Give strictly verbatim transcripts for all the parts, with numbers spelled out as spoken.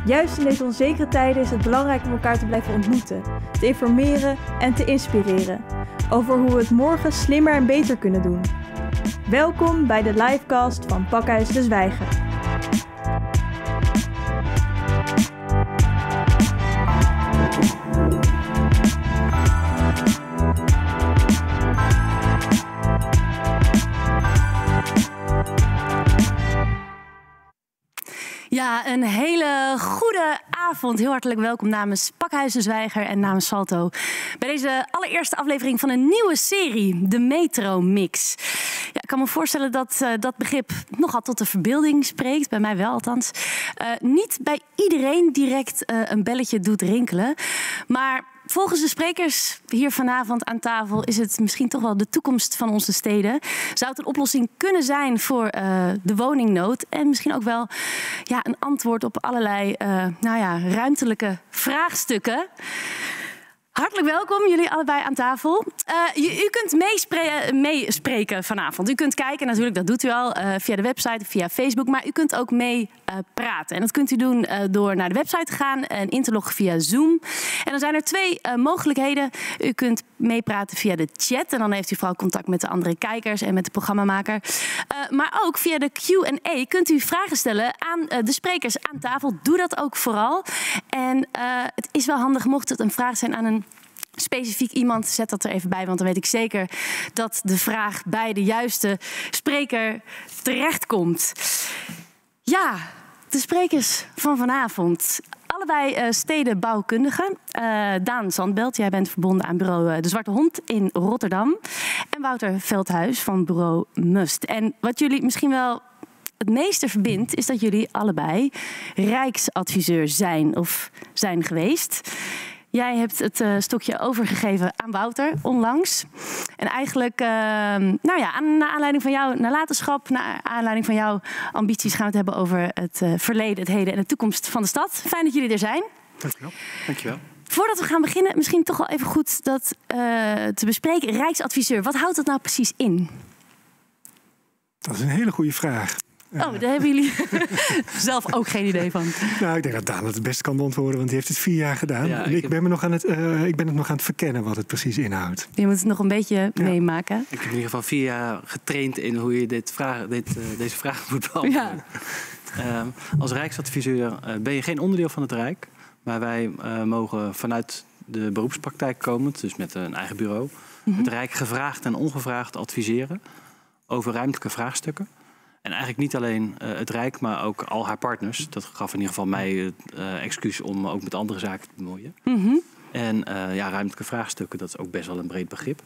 Juist in deze onzekere tijden is het belangrijk om elkaar te blijven ontmoeten, te informeren en te inspireren over hoe we het morgen slimmer en beter kunnen doen. Welkom bij de livecast van Pakhuis de Zwijger. Ja, een hele goede avond. Heel hartelijk welkom namens Pakhuis de Zwijger en namens Salto bij deze allereerste aflevering van een nieuwe serie, de Metro Mix. Ja, ik kan me voorstellen dat uh, dat begrip nogal tot de verbeelding spreekt, bij mij wel althans. Uh, niet bij iedereen direct uh, een belletje doet rinkelen, maar volgens de sprekers hier vanavond aan tafel is het misschien toch wel de toekomst van onze steden. Zou het een oplossing kunnen zijn voor uh, de woningnood en misschien ook wel ja, een antwoord op allerlei uh, nou ja, ruimtelijke vraagstukken. Hartelijk welkom, jullie allebei aan tafel. Uh, u, u kunt meespreken, meespreken vanavond. U kunt kijken, natuurlijk, dat doet u al, uh, via de website of via Facebook. Maar u kunt ook mee uh, praten. En dat kunt u doen uh, door naar de website te gaan en in te loggen via Zoom. En dan zijn er twee uh, mogelijkheden. U kunt meepraten via de chat. En dan heeft u vooral contact met de andere kijkers en met de programmamaker. Uh, maar ook via de Q en A kunt u vragen stellen aan uh, de sprekers aan tafel. Doe dat ook vooral. En uh, het is wel handig, mocht het een vraag zijn aan een specifiek iemand, zet dat er even bij, want dan weet ik zeker dat de vraag bij de juiste spreker terechtkomt. Ja, de sprekers van vanavond. Allebei uh, stedenbouwkundigen. Uh, Daan Zandbelt, jij bent verbonden aan bureau uh, De Zwarte Hond in Rotterdam. En Wouter Veldhuis van bureau Must. En wat jullie misschien wel het meeste verbindt, is dat jullie allebei Rijksadviseur zijn of zijn geweest. Jij hebt het uh, stokje overgegeven aan Wouter onlangs. En eigenlijk, uh, nou ja, aan, naar aanleiding van jouw nalatenschap, naar aanleiding van jouw ambities, gaan we het hebben over het uh, verleden, het heden en de toekomst van de stad. Fijn dat jullie er zijn. Dankjewel. Dankjewel. Voordat we gaan beginnen, misschien toch wel even goed dat uh, te bespreken. Rijksadviseur, wat houdt dat nou precies in? Dat is een hele goede vraag. Oh, daar hebben jullie zelf ook geen idee van. Nou, ik denk dat Daan het het beste kan beantwoorden, want die heeft het vier jaar gedaan. Ja, en ik, ik, heb... ben me nog aan het, uh, ik ben het nog aan het verkennen wat het precies inhoudt. Je moet het nog een beetje ja. meemaken. Ik heb in ieder geval vier jaar getraind in hoe je dit vraag, dit, uh, deze vraag moet beantwoorden. Ja. Um, als Rijksadviseur uh, ben je geen onderdeel van het Rijk. Maar wij uh, mogen vanuit de beroepspraktijk komend, dus met een eigen bureau, mm-hmm. het Rijk gevraagd en ongevraagd adviseren over ruimtelijke vraagstukken. En eigenlijk niet alleen uh, het Rijk, maar ook al haar partners. Dat gaf in ieder geval mij het uh, excuus om ook met andere zaken te bemoeien. Mm-hmm. En uh, ja, ruimtelijke vraagstukken, dat is ook best wel een breed begrip.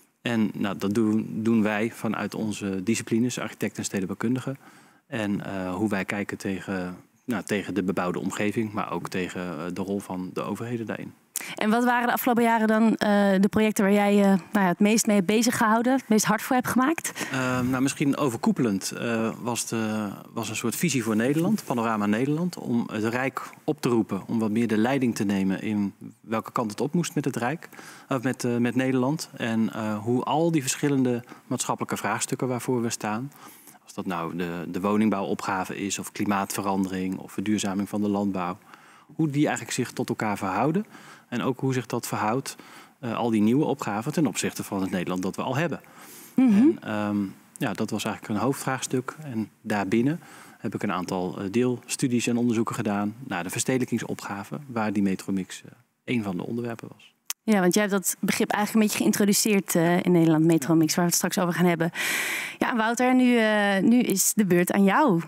En nou, dat doen, doen wij vanuit onze disciplines, architecten en stedenbouwkundigen. En uh, hoe wij kijken tegen, nou, tegen de bebouwde omgeving, maar ook tegen uh, de rol van de overheden daarin. En wat waren de afgelopen jaren dan uh, de projecten waar jij je uh, nou ja, het meest mee hebt bezig gehouden, het meest hard voor hebt gemaakt? Uh, nou, misschien overkoepelend uh, was, de, was een soort visie voor Nederland, Panorama Nederland, om het Rijk op te roepen, om wat meer de leiding te nemen in welke kant het op moest met het Rijk, of met, uh, met Nederland. En uh, hoe al die verschillende maatschappelijke vraagstukken waarvoor we staan, als dat nou de, de woningbouwopgave is, of klimaatverandering, of verduurzaming van de landbouw, hoe die eigenlijk zich tot elkaar verhouden. En ook hoe zich dat verhoudt, uh, al die nieuwe opgaven ten opzichte van het Nederland dat we al hebben. Mm-hmm. En, um, ja, dat was eigenlijk een hoofdvraagstuk. En daarbinnen heb ik een aantal uh, deelstudies en onderzoeken gedaan naar de verstedelijkingsopgave, waar die Metromix uh, een van de onderwerpen was. Ja, want jij hebt dat begrip eigenlijk een beetje geïntroduceerd uh, in Nederland, Metromix, waar we het straks over gaan hebben. Ja, Wouter, nu, uh, nu is de beurt aan jou.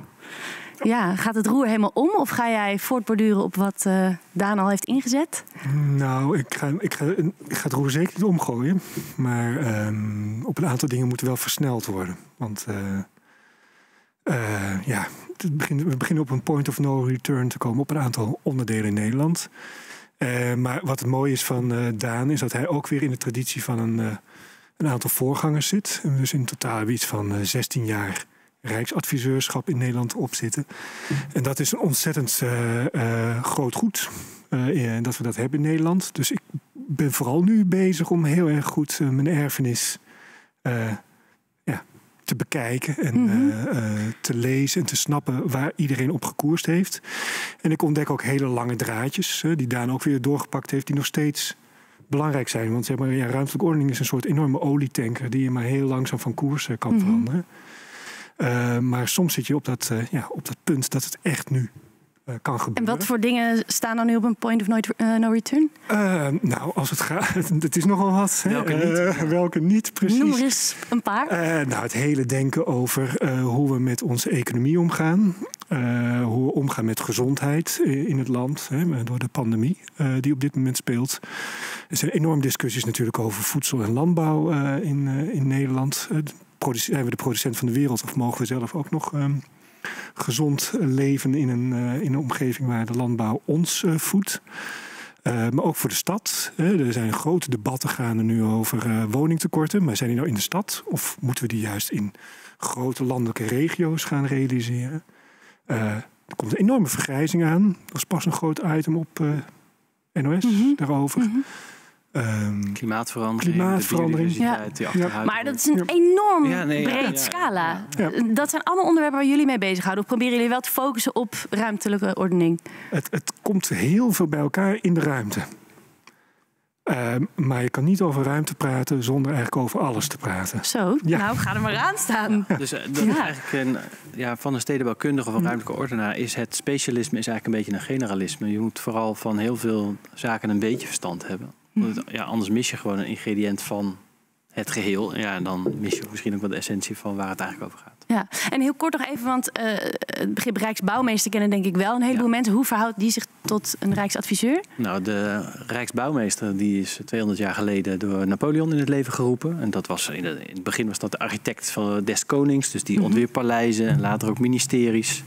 Ja, gaat het roer helemaal om of ga jij voortborduren op wat uh, Daan al heeft ingezet? Nou, ik ga, ik, ga, ik ga het roer zeker niet omgooien. Maar um, op een aantal dingen moet wel versneld worden. Want uh, uh, ja, het begin, we beginnen op een point of no return te komen op een aantal onderdelen in Nederland. Uh, maar wat het mooie is van uh, Daan is dat hij ook weer in de traditie van een, uh, een aantal voorgangers zit. En dus in totaal hebben we iets van uh, zestien jaar Rijksadviseurschap in Nederland op zitten. En dat is een ontzettend uh, uh, groot goed uh, dat we dat hebben in Nederland. Dus ik ben vooral nu bezig om heel erg goed uh, mijn erfenis uh, ja, te bekijken en Mm-hmm. uh, uh, te lezen en te snappen waar iedereen op gekoerst heeft. En ik ontdek ook hele lange draadjes, uh, die Daan ook weer doorgepakt heeft, die nog steeds belangrijk zijn. Want zeg maar, ja, ruimtelijke ordening is een soort enorme olietanker die je maar heel langzaam van koers uh, kan mm-hmm. veranderen. Uh, maar soms zit je op dat, uh, ja, op dat punt dat het echt nu uh, kan gebeuren. En wat voor dingen staan dan nu op een point of no, uh, no return? Uh, nou, als het gaat, het is nogal wat. Welke niet? Uh, welke niet, precies. Noem er eens een paar. Uh, nou, het hele denken over uh, hoe we met onze economie omgaan. Uh, hoe we omgaan met gezondheid in het land, hè, door de pandemie uh, die op dit moment speelt. Er zijn enorme discussies natuurlijk over voedsel en landbouw uh, in, uh, in Nederland. Uh, zijn we de producent van de wereld of mogen we zelf ook nog um, gezond leven in een, uh, in een omgeving waar de landbouw ons uh, voedt? Uh, maar ook voor de stad. Hè. Er zijn grote debatten gaande nu over uh, woningtekorten. Maar zijn die nou in de stad? Of moeten we die juist in grote landelijke regio's gaan realiseren? Uh, er komt een enorme vergrijzing aan. Er was pas een groot item op uh, N O S mm-hmm. daarover. Mm-hmm. Um, klimaatverandering, klimaatverandering. de biodiversiteit, ja. die Maar dat is een enorm ja, nee, breed ja, ja, scala. Ja, ja. Dat zijn allemaal onderwerpen waar jullie mee bezighouden. Of proberen jullie wel te focussen op ruimtelijke ordening? Het, het komt heel veel bij elkaar in de ruimte. Uh, maar je kan niet over ruimte praten zonder eigenlijk over alles te praten. Zo, ja. Nou, ga er maar aan staan. Ja. Dus uh, dat ja. is eigenlijk een, ja, van een stedenbouwkundige of een ruimtelijke ordenaar is het specialisme is eigenlijk een beetje een generalisme. Je moet vooral van heel veel zaken een beetje verstand hebben. Want, ja, anders mis je gewoon een ingrediënt van het geheel. Ja, en dan mis je misschien ook wel de essentie van waar het eigenlijk over gaat. Ja, en heel kort nog even, want uh, het begrip Rijksbouwmeester kennen denk ik wel een heleboel ja. mensen. Hoe verhoudt die zich tot een Rijksadviseur? Nou, de Rijksbouwmeester die is tweehonderd jaar geleden door Napoleon in het leven geroepen. En dat was in, de, in het begin was dat de architect van des konings. Dus die mm-hmm. ontwierp paleizen en later ook ministeries.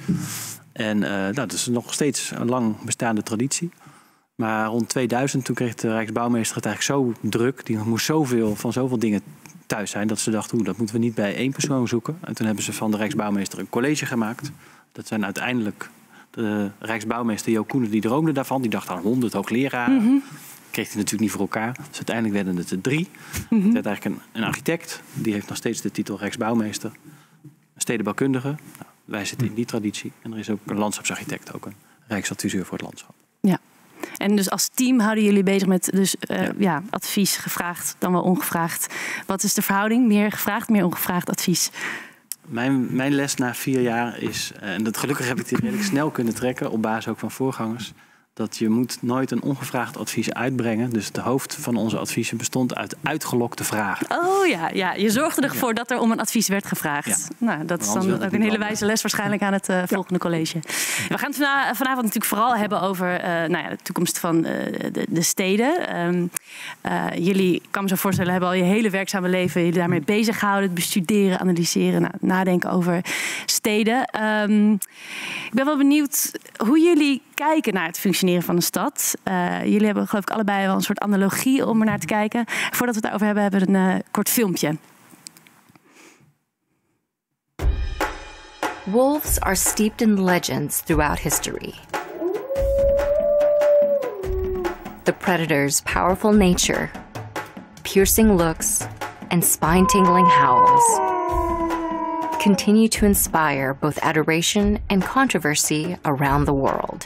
En uh, nou, dat is nog steeds een lang bestaande traditie. Maar rond tweeduizend, toen kreeg de Rijksbouwmeester het eigenlijk zo druk. Die moest zoveel van zoveel dingen thuis zijn, dat ze dachten, hoe, dat moeten we niet bij één persoon zoeken. En toen hebben ze van de Rijksbouwmeester een college gemaakt. Dat zijn uiteindelijk de Rijksbouwmeester Jo Koenen, die droomde daarvan. Die dacht aan honderd hoogleraren. Mm-hmm. Kreeg hij natuurlijk niet voor elkaar. Dus uiteindelijk werden het er drie. Mm-hmm. Het werd eigenlijk een, een architect. Die heeft nog steeds de titel Rijksbouwmeester. Een stedenbouwkundige. Nou, wij zitten in die traditie. En er is ook een landschapsarchitect, ook een Rijksadviseur voor het landschap. Ja. En dus als team houden jullie bezig met dus, uh, ja. Ja, advies, gevraagd dan wel ongevraagd. Wat is de verhouding? Meer gevraagd, meer ongevraagd advies? Mijn, mijn les na vier jaar is, uh, en dat gelukkig heb ik die redelijk snel kunnen trekken, op basis ook van voorgangers, dat je moet nooit een ongevraagd advies uitbrengen. Dus de hoofd van onze adviezen bestond uit uitgelokte vragen. Oh ja, ja. Je zorgde ervoor ja. dat er om een advies werd gevraagd. Ja. Nou, dat is dan ook een hele wijze les waarschijnlijk aan het uh, ja. volgende college. We gaan het vana- vanavond natuurlijk vooral hebben over uh, nou ja, de toekomst van uh, de, de steden. Um, uh, jullie, ik kan me zo voorstellen, hebben al je hele werkzame leven jullie daarmee bezig gehouden. Het bestuderen, analyseren, nou, nadenken over steden. Um, ik ben wel benieuwd hoe jullie kijken naar het functioneren van een stad. Uh, jullie hebben geloof ik allebei wel een soort analogie om er naar te kijken. Voordat we het daarover hebben, hebben we een uh, kort filmpje. Wolves are steeped in legends throughout history. The predator's powerful nature, piercing looks, and spine-tingling howls continue to inspire both adoration and controversy around the world.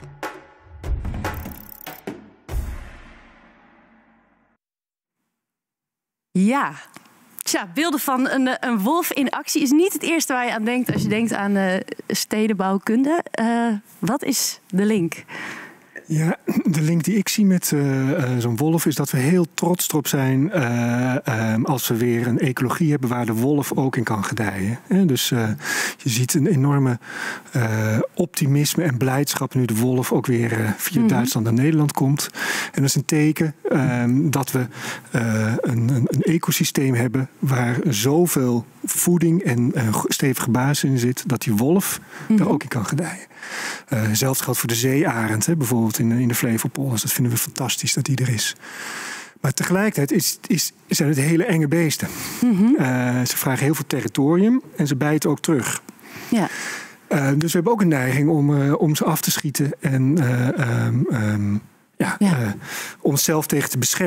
Ja, tja, beelden van een, een wolf in actie is niet het eerste waar je aan denkt als je denkt aan uh, stedenbouwkunde. Uh, wat is de link? Ja, de link die ik zie met uh, uh, zo'n wolf is dat we heel trots erop zijn uh, um, als we weer een ecologie hebben waar de wolf ook in kan gedijen. He, dus uh, je ziet een enorme uh, optimisme en blijdschap nu de wolf ook weer uh, via mm-hmm. Duitsland naar Nederland komt. En dat is een teken um, dat we uh, een, een, een ecosysteem hebben waar zoveel voeding en uh, stevige basis in zit, dat die wolf mm-hmm. er ook in kan gedijen. Uh, zelfs geldt voor de zeearend, hè, bijvoorbeeld in, in de Flevopolders. Dat vinden we fantastisch dat die er is. Maar tegelijkertijd is, is, zijn het hele enge beesten. Mm-hmm. Uh, ze vragen heel veel territorium en ze bijten ook terug. Ja. Uh, dus we hebben ook een neiging om, uh, om ze af te schieten en uh, um, um, ja, ja. Uh, onszelf tegen te beschermen.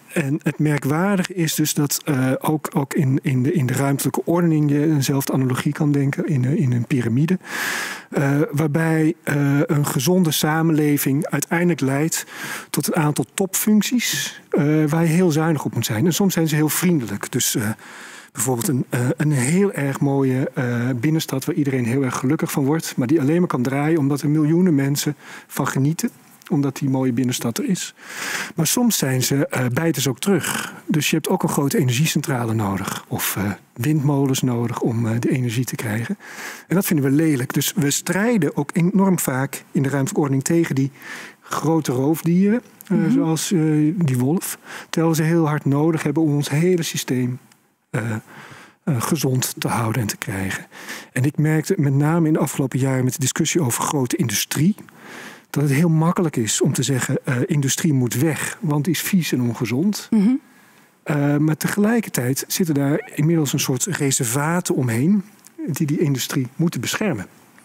en het merkwaardige is dus dat uh, ook, ook in, in, de, in de ruimtelijke ordening je eenzelfde analogie kan denken in, in een piramide. Uh, waarbij uh, een gezonde samenleving uiteindelijk leidt tot een aantal topfuncties uh, waar je heel zuinig op moet zijn. En soms zijn ze heel vriendelijk. Dus uh, bijvoorbeeld een, uh, een heel erg mooie uh, binnenstad waar iedereen heel erg gelukkig van wordt, maar die alleen maar kan draaien omdat er miljoenen mensen van genieten, omdat die mooie binnenstad er is. Maar soms zijn ze, uh, bijten ze ook terug. Dus je hebt ook een grote energiecentrale nodig. Of uh, windmolens nodig om uh, de energie te krijgen. En dat vinden we lelijk. Dus we strijden ook enorm vaak in de ruimtelijke ordening tegen die grote roofdieren. Uh, mm-hmm. Zoals uh, die wolf. Terwijl we ze heel hard nodig hebben om ons hele systeem Uh, Uh, gezond te houden en te krijgen. En ik merkte met name in de afgelopen jaren met de discussie over grote industrie, dat het heel makkelijk is om te zeggen, uh, industrie moet weg, want die is vies en ongezond. Mm-hmm. Uh, maar tegelijkertijd zitten daar inmiddels een soort reservaten omheen die die industrie moeten beschermen.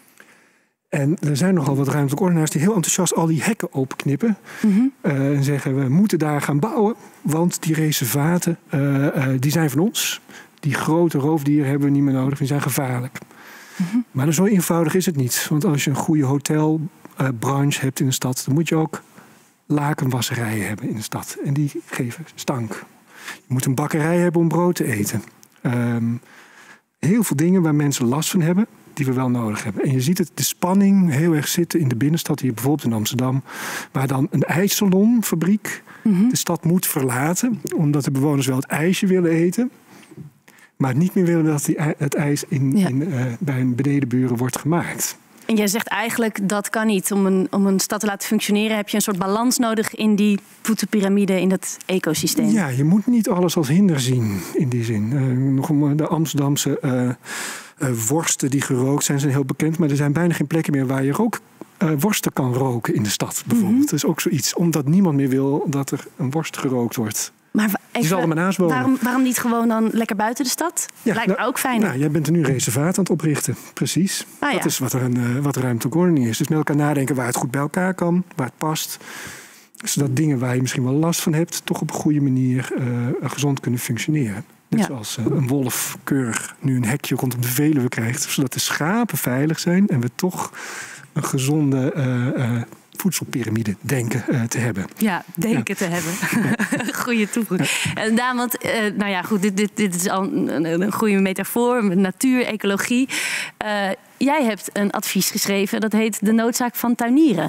En er zijn nogal wat ruimtelijke ordenaars die heel enthousiast al die hekken openknippen. Mm-hmm. Uh, en zeggen, we moeten daar gaan bouwen, want die reservaten uh, uh, die zijn van ons. Die grote roofdieren hebben we niet meer nodig, die zijn gevaarlijk. Mm-hmm. Maar zo eenvoudig is het niet. Want als je een goede hotelbranche uh, hebt in de stad, dan moet je ook lakenwasserijen hebben in de stad. En die geven stank. Je moet een bakkerij hebben om brood te eten. Um, heel veel dingen waar mensen last van hebben, die we wel nodig hebben. En je ziet het, de spanning heel erg zitten in de binnenstad, hier bijvoorbeeld in Amsterdam, waar dan een ijssalonfabriek mm-hmm. de stad moet verlaten, omdat de bewoners wel het ijsje willen eten, maar niet meer willen dat die, het ijs in, ja. in, uh, bij hun benedenburen wordt gemaakt. En jij zegt eigenlijk dat kan niet. Om een, om een stad te laten functioneren heb je een soort balans nodig in die voedselpiramide, in dat ecosysteem. Ja, je moet niet alles als hinder zien in die zin. Uh, nog om de Amsterdamse uh, uh, worsten die gerookt zijn, zijn heel bekend. Maar er zijn bijna geen plekken meer waar je rook, uh, worsten kan roken in de stad bijvoorbeeld. Mm-hmm. Dat is ook zoiets, omdat niemand meer wil dat er een worst gerookt wordt. Maar even, waarom, waarom niet gewoon dan lekker buiten de stad? Ja, lijkt me nou, ook fijn. Nou, jij bent er nu een reservaat aan het oprichten. Precies. Ah, ja. Dat is wat er een uh, wat ruimtelijke ordening is. Dus met elkaar nadenken waar het goed bij elkaar kan, waar het past. Zodat dingen waar je misschien wel last van hebt, toch op een goede manier uh, gezond kunnen functioneren. Net ja. zoals uh, een wolf keurig nu een hekje rondom de Veluwe krijgt. Zodat de schapen veilig zijn en we toch een gezonde Uh, uh, voedselpiramide denken uh, te hebben. Ja, denken ja. te hebben. Goeie toevoeging. Ja. En Daan, want, uh, nou ja, goed, dit, dit, dit is al een, een goede metafoor met natuur, ecologie. Uh, jij hebt een advies geschreven, dat heet De Noodzaak van Tuinieren.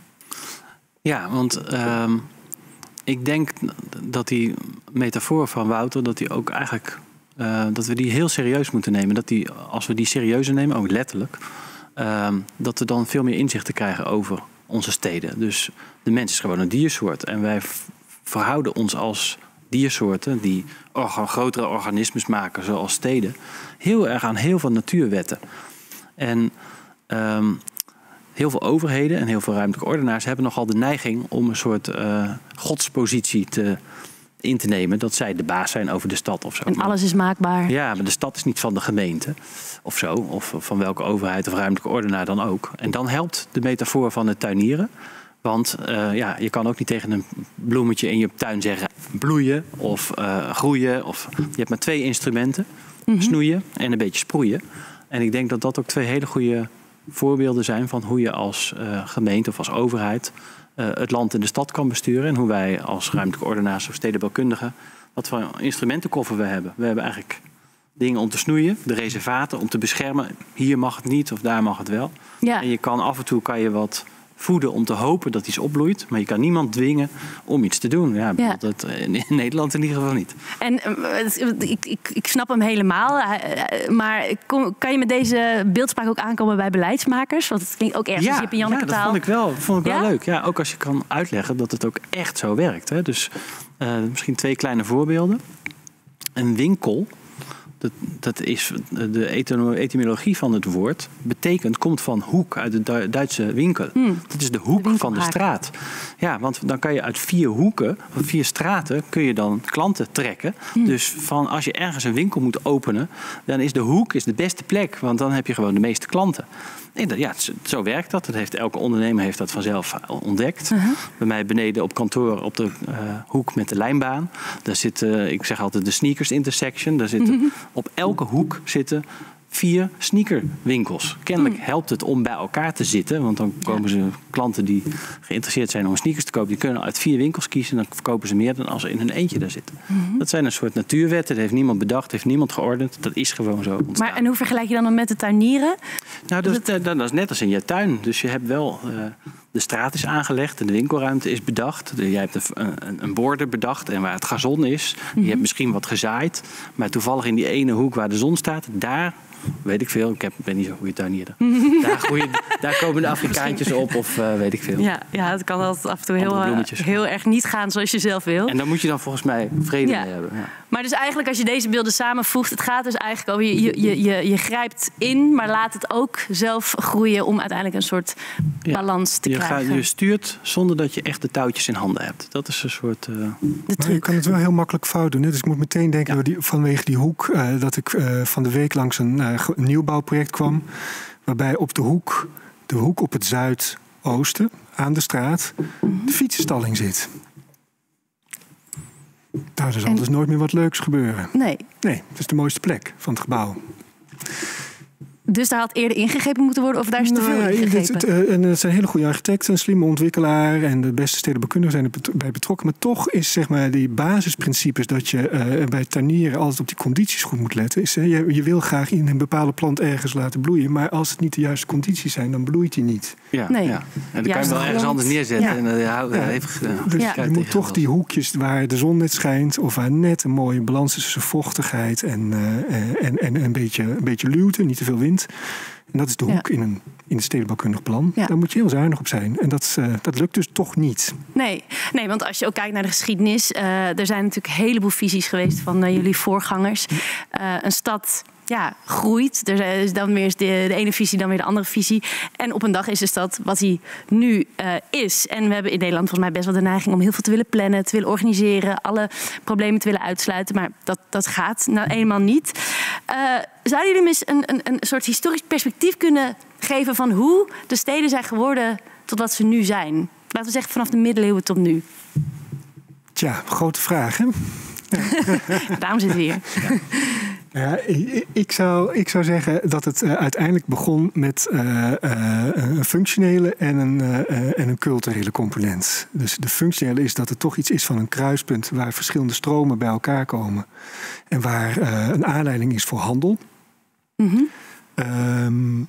Ja, want uh, ik denk dat die metafoor van Wouter, dat die ook eigenlijk, uh, dat we die heel serieus moeten nemen. Dat die, als we die serieuzer nemen, ook letterlijk, uh, dat we dan veel meer inzichten krijgen over onze steden. Dus de mens is gewoon een diersoort. En wij verhouden ons als diersoorten die orga- grotere organismes maken, zoals steden, heel erg aan heel veel natuurwetten. En um, heel veel overheden en heel veel ruimtelijke ordenaars hebben nogal de neiging om een soort uh, godspositie te, in te nemen. Dat zij de baas zijn over de stad of zo. En alles is maakbaar. Ja, maar de stad is niet van de gemeente of zo. Of van welke overheid of ruimtelijke ordenaar dan ook. En dan helpt de metafoor van het tuinieren. Want uh, ja, je kan ook niet tegen een bloemetje in je tuin zeggen bloeien of uh, groeien. Of, je hebt maar twee instrumenten. Mm-hmm. Snoeien en een beetje sproeien. En ik denk dat dat ook twee hele goede voorbeelden zijn van hoe je als uh, gemeente of als overheid uh, het land en de stad kan besturen. En hoe wij als ruimtelijke ordenaars of stedenbouwkundigen, wat voor instrumentenkoffer we hebben. We hebben eigenlijk dingen om te snoeien, de reservaten om te beschermen. Hier mag het niet of daar mag het wel. Ja. En je kan af en toe kan je wat voeden om te hopen dat iets opbloeit. Maar je kan niemand dwingen om iets te doen. Ja, ja. Dat, in Nederland in ieder geval niet. En uh, ik, ik, ik snap hem helemaal. Uh, maar kom, kan je met deze beeldspraak ook aankomen bij beleidsmakers? Want het klinkt ook ergens ja, Jip en Janneke taal. Ja, dat vond ik wel, vond ik ja? wel leuk. Ja, ook als je kan uitleggen dat het ook echt zo werkt. Hè. Dus uh, misschien twee kleine voorbeelden. Een winkel dat, dat is de etymologie van het woord, betekent, komt van hoek, uit de Du- Duitse winkel. Mm. Dat is de hoek de van de straat. Ja, want dan kan je uit vier hoeken, van vier straten, kun je dan klanten trekken. Mm. Dus van als je ergens een winkel moet openen, dan is de hoek is de beste plek, want dan heb je gewoon de meeste klanten. Nee, dat, ja, zo werkt dat. dat heeft, elke ondernemer heeft dat vanzelf ontdekt. Uh-huh. Bij mij beneden op kantoor op de uh, hoek met de lijnbaan. Daar zitten, ik zeg altijd de sneakers intersection. Daar zitten, uh-huh. Op elke hoek zitten vier sneakerwinkels. Kennelijk mm. helpt het om bij elkaar te zitten. Want dan komen ze klanten die geïnteresseerd zijn om sneakers te kopen. Die kunnen uit vier winkels kiezen. En dan verkopen ze meer dan als ze in hun eentje daar zitten. Mm-hmm. Dat zijn een soort natuurwetten. Dat heeft niemand bedacht. heeft niemand geordend. Dat is gewoon zo ontstaan. Maar en hoe vergelijk je dan, dan met de tuinieren? Nou, dat, dat, dat is net als in je tuin. Dus je hebt wel... Uh, de straat is aangelegd en de winkelruimte is bedacht. Jij hebt een, een, een border bedacht en waar het gazon is. Mm-hmm. Je hebt misschien wat gezaaid. Maar toevallig in die ene hoek waar de zon staat, daar... weet ik veel, ik heb, ben niet zo'n goede tuinier. Daar, groeien, daar komen de Afrikaantjes op of uh, weet ik veel. Ja, ja, het kan altijd af en toe heel, uh, heel erg niet gaan zoals je zelf wil. En daar moet je dan volgens mij vrede ja. mee hebben. Ja. Maar dus eigenlijk als je deze beelden samenvoegt, het gaat dus eigenlijk over je, je, je, je grijpt in, maar laat het ook zelf groeien om uiteindelijk een soort ja. balans te je krijgen. Gaat, je stuurt zonder dat je echt de touwtjes in handen hebt. Dat is een soort... Uh... Maar je kan het wel heel makkelijk fout doen. Hè? Dus ik moet meteen denken ja. die, vanwege die hoek uh, dat ik uh, van de week langs een uh, een nieuwbouwproject kwam, waarbij op de hoek, de hoek op het zuidoosten aan de straat, de fietsenstalling zit. Daar zal en... dus nooit meer wat leuks gebeuren. Nee. Nee, dat is de mooiste plek van het gebouw. Dus daar had eerder ingegrepen moeten worden of daar is te nou, veel ja, ingegrepen? Het, het, en het zijn hele goede architecten, een slimme ontwikkelaar en de beste stedenbouwkundigen zijn erbij betrokken. Maar toch is zeg maar die basisprincipes dat je uh, bij tuinieren altijd op die condities goed moet letten. Is, uh, je, je wil graag in een bepaalde plant ergens laten bloeien, maar als het niet de juiste condities zijn, dan bloeit die niet. Ja, nee. ja. En dan kan je hem wel ergens anders neerzetten. Ja. En, uh, ja, ja. Even, uh, dus ja. je moet toch die hoekjes waar de zon net schijnt of waar net een mooie balans is tussen vochtigheid en, uh, en, en een beetje, een beetje luwte, niet te veel wind. En dat is de hoek ja. in een in het stedenbouwkundig plan. Ja. Daar moet je heel zuinig op zijn. En dat, uh, dat lukt dus toch niet. Nee. nee, want als je ook kijkt naar de geschiedenis, Uh, er zijn natuurlijk een heleboel visies geweest van uh, jullie voorgangers. Uh, een stad... Ja, groeit. Er is dan weer de, de ene visie, dan weer de andere visie. En op een dag is de stad wat hij nu uh, is. En we hebben in Nederland volgens mij best wel de neiging om heel veel te willen plannen, te willen organiseren, alle problemen te willen uitsluiten. Maar dat, dat gaat nou eenmaal niet. Uh, zouden jullie eens een, een, een soort historisch perspectief kunnen geven van hoe de steden zijn geworden tot wat ze nu zijn? Laten we zeggen vanaf de middeleeuwen tot nu. Tja, grote vraag, hè? Ja. Daarom zitten we hier. Ja. Ja, ik zou, ik zou zeggen dat het uh, uiteindelijk begon met uh, uh, een functionele en een, uh, en een culturele component. Dus de functionele is dat het toch iets is van een kruispunt waar verschillende stromen bij elkaar komen. En waar uh, een aanleiding is voor handel. Mm-hmm. Um,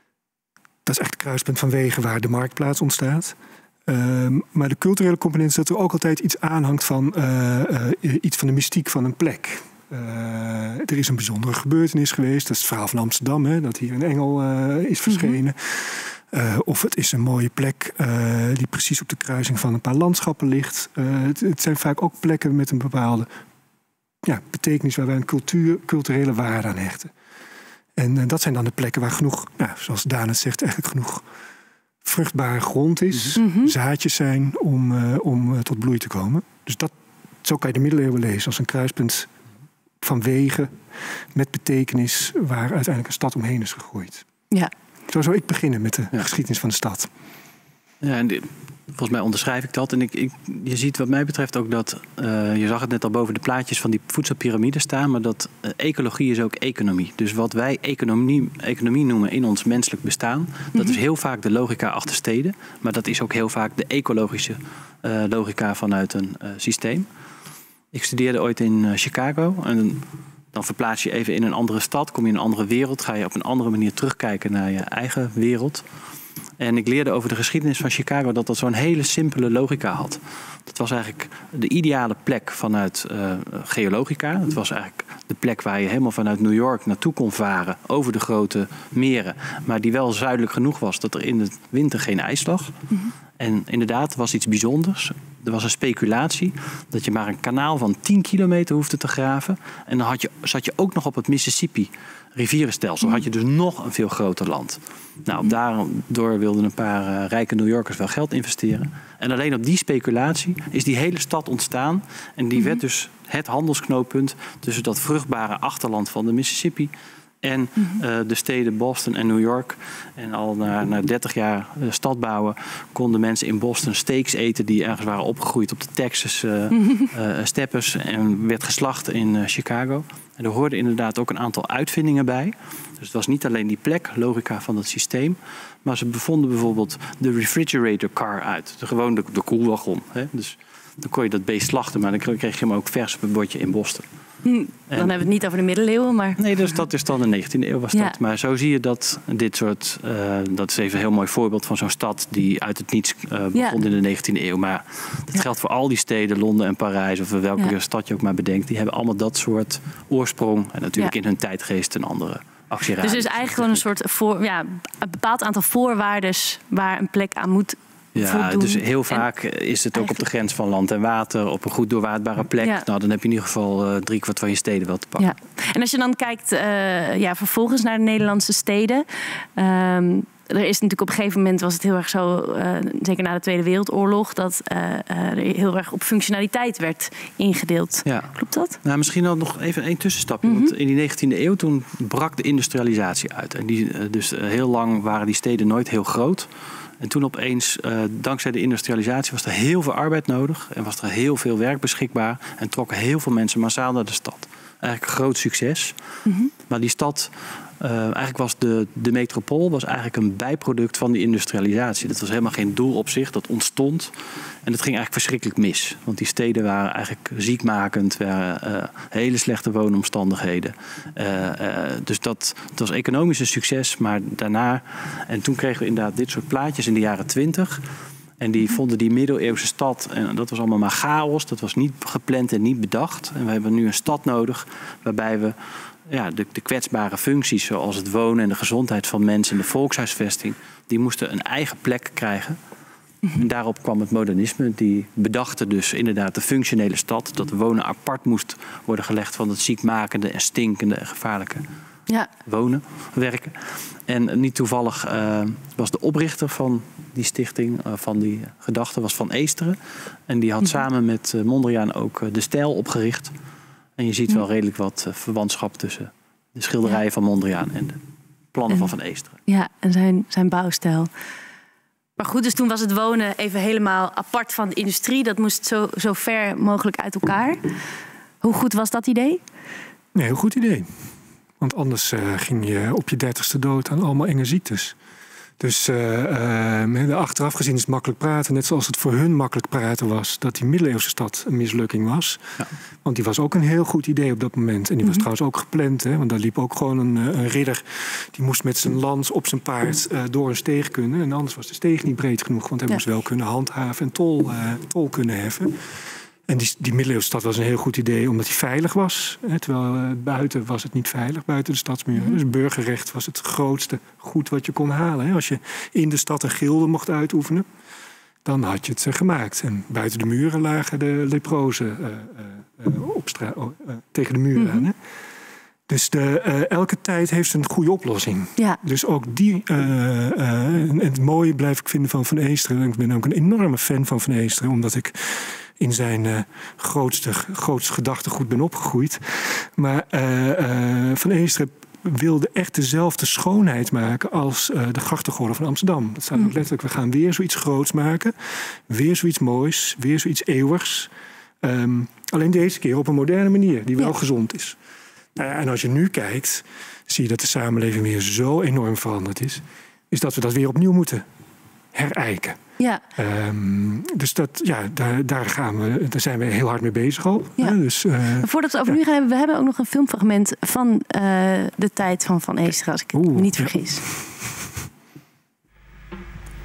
dat is echt het kruispunt van wegen waar de marktplaats ontstaat. Um, maar de culturele component is dat er ook altijd iets aanhangt van uh, uh, iets van de mystiek van een plek. Uh, er is een bijzondere gebeurtenis geweest. Dat is het verhaal van Amsterdam, hè, dat hier een engel uh, is verschenen. Mm-hmm. Uh, of het is een mooie plek uh, die precies op de kruising van een paar landschappen ligt. Uh, het, het zijn vaak ook plekken met een bepaalde ja, betekenis waar wij een cultuur, culturele waarde aan hechten. En uh, dat zijn dan de plekken waar genoeg, nou, zoals Daan het zegt, eigenlijk genoeg vruchtbare grond is. Mm-hmm. Zaadjes zijn om, uh, om uh, tot bloei te komen. Dus dat, zo kan je de middeleeuwen lezen als een kruispunt van wegen met betekenis waar uiteindelijk een stad omheen is gegroeid. Ja. Zo zou ik beginnen met de ja. geschiedenis van de stad. Ja, en dit, volgens mij onderschrijf ik dat. En ik, ik, je ziet wat mij betreft ook dat, uh, je zag het net al boven de plaatjes van die voedselpiramide staan, maar dat uh, ecologie is ook economie. Dus wat wij economie, economie noemen in ons menselijk bestaan, mm-hmm. dat is heel vaak de logica achter steden, maar dat is ook heel vaak de ecologische uh, logica vanuit een uh, systeem. Ik studeerde ooit in uh, Chicago en dan verplaats je even in een andere stad, kom je in een andere wereld, ga je op een andere manier terugkijken naar je eigen wereld. En ik leerde over de geschiedenis van Chicago dat dat zo'n hele simpele logica had. Dat was eigenlijk de ideale plek vanuit uh, geologica. Het was eigenlijk de plek waar je helemaal vanuit New York naartoe kon varen over de grote meren. Maar die wel zuidelijk genoeg was dat er in de winter geen ijs lag. Mm-hmm. En inderdaad, er was iets bijzonders. Er was een speculatie dat je maar een kanaal van tien kilometer hoefde te graven. En dan had je, zat je ook nog op het Mississippi rivierenstelsel. Had je dus nog een veel groter land. Nou, daardoor wilden een paar uh, rijke New Yorkers wel geld investeren. En alleen op die speculatie is die hele stad ontstaan. En die werd dus het handelsknooppunt tussen dat vruchtbare achterland van de Mississippi en uh, de steden Boston en New York. En al na, na dertig jaar uh, stad bouwen konden mensen in Boston steaks eten die ergens waren opgegroeid op de Texas uh, uh, steppes en werd geslacht in uh, Chicago. En er hoorden inderdaad ook een aantal uitvindingen bij. Dus het was niet alleen die plek, logica van het systeem, maar ze bevonden bijvoorbeeld de refrigerator car uit. De, gewoon de, de koelwagon. Hè? Dus dan kon je dat beest slachten, maar dan kreeg je hem ook vers op een bordje in Boston. Hm, dan en, hebben we het niet over de middeleeuwen, maar... Nee, dus dat is dan de negentiende eeuw was dat. Ja. Maar zo zie je dat dit soort... Uh, dat is even een heel mooi voorbeeld van zo'n stad die uit het niets uh, begon ja. in de negentiende eeuw. Maar dat ja. geldt voor al die steden, Londen en Parijs, of welke ja. stad je ook maar bedenkt. Die hebben allemaal dat soort oorsprong. En natuurlijk ja. in hun tijdgeest een andere actieradius. Dus het is eigenlijk gewoon een soort voor, ja, een bepaald aantal voorwaarden waar een plek aan moet Ja, voldoen. Dus heel vaak en is het ook eigenlijk op de grens van land en water, op een goed doorwaadbare plek. Ja. Nou, dan heb je in ieder geval uh, drie kwart van je steden wel te pakken. Ja. En als je dan kijkt uh, ja, vervolgens naar de Nederlandse steden. Um, er is natuurlijk op een gegeven moment was het heel erg zo, uh, zeker na de Tweede Wereldoorlog, dat uh, uh, er heel erg op functionaliteit werd ingedeeld. Ja. Klopt dat? Nou, misschien dan nog even één tussenstapje. Mm-hmm. Want in die negentiende eeuw toen brak de industrialisatie uit. En die, uh, dus uh, heel lang waren die steden nooit heel groot. En toen opeens, uh, dankzij de industrialisatie, was er heel veel arbeid nodig. En was er heel veel werk beschikbaar. En trokken heel veel mensen massaal naar de stad. Eigenlijk een groot succes. Mm-hmm. Maar die stad, uh, eigenlijk was de, de metropool was eigenlijk een bijproduct van die industrialisatie. Dat was helemaal geen doel op zich, dat ontstond. En dat ging eigenlijk verschrikkelijk mis. Want die steden waren eigenlijk ziekmakend, waren uh, hele slechte woonomstandigheden. Uh, uh, dus dat, dat was economisch een succes, maar daarna... En toen kregen we inderdaad dit soort plaatjes in de jaren twintig. En die vonden die middeleeuwse stad, en dat was allemaal maar chaos. Dat was niet gepland en niet bedacht. En we hebben nu een stad nodig waarbij we ja, de, de kwetsbare functies, zoals het wonen en de gezondheid van mensen en de volkshuisvesting, die moesten een eigen plek krijgen. En daarop kwam het modernisme. Die bedachte dus inderdaad de functionele stad. Dat wonen apart moest worden gelegd van het ziekmakende en stinkende en gevaarlijke ja. wonen, werken. En niet toevallig uh, was de oprichter van die stichting, uh, van die gedachte, was Van Eesteren. En die had mm-hmm. samen met uh, Mondriaan ook uh, de stijl opgericht. En je ziet wel redelijk wat uh, verwantschap tussen de schilderijen ja. van Mondriaan en de plannen en, van Van Eesteren. Ja, en zijn, zijn bouwstijl. Maar goed, dus toen was het wonen even helemaal apart van de industrie. Dat moest zo, zo ver mogelijk uit elkaar. Hoe goed was dat idee? Nee, heel goed idee. Want anders uh, ging je op je dertigste dood aan allemaal enge ziektes. Dus uh, uh, achteraf gezien is het makkelijk praten. Net zoals het voor hun makkelijk praten was dat die middeleeuwse stad een mislukking was. Ja. Want die was ook een heel goed idee op dat moment. En die was mm-hmm. trouwens ook gepland. Hè? Want daar liep ook gewoon een, een ridder. Die moest met zijn lans op zijn paard uh, door een steeg kunnen. En anders was de steeg niet breed genoeg. Want hij ja. moest wel kunnen handhaven en tol, uh, tol kunnen heffen. En die, die middeleeuwse stad was een heel goed idee omdat die veilig was. Hè, terwijl uh, buiten was het niet veilig, buiten de stadsmuren. Mm-hmm. Dus burgerrecht was het grootste goed wat je kon halen. Hè. Als je in de stad een gilde mocht uitoefenen, dan had je het uh, gemaakt. En buiten de muren lagen de leprozen uh, uh, uh, op stra- uh, uh, tegen de muren mm-hmm. aan. Hè. Dus de, uh, elke tijd heeft een goede oplossing. Ja. Dus ook die... Uh, uh, en het mooie blijf ik vinden van Van Eesteren. Ik ben ook een enorme fan van Van Eesteren, omdat ik in zijn uh, grootste, grootste gedachtegoed ben opgegroeid. Maar uh, uh, Van Eesteren wilde echt dezelfde schoonheid maken als uh, de grachtengordel van Amsterdam. Dat staat ook letterlijk, we gaan weer zoiets groots maken. Weer zoiets moois, weer zoiets eeuwigs. Um, alleen deze keer op een moderne manier, die wel ja. gezond is. Nou ja, en als je nu kijkt, zie je dat de samenleving weer zo enorm veranderd is. Is dat we dat weer opnieuw moeten herijken. Ja. Um, dus dat, ja, daar, daar, gaan we, daar zijn we heel hard mee bezig al. Ja. Dus, uh, Voordat we het over ja. nu gaan hebben, we hebben ook nog een filmfragment van uh, de tijd van Van Eesteren, als ik het Oeh, me niet vergis. Ja.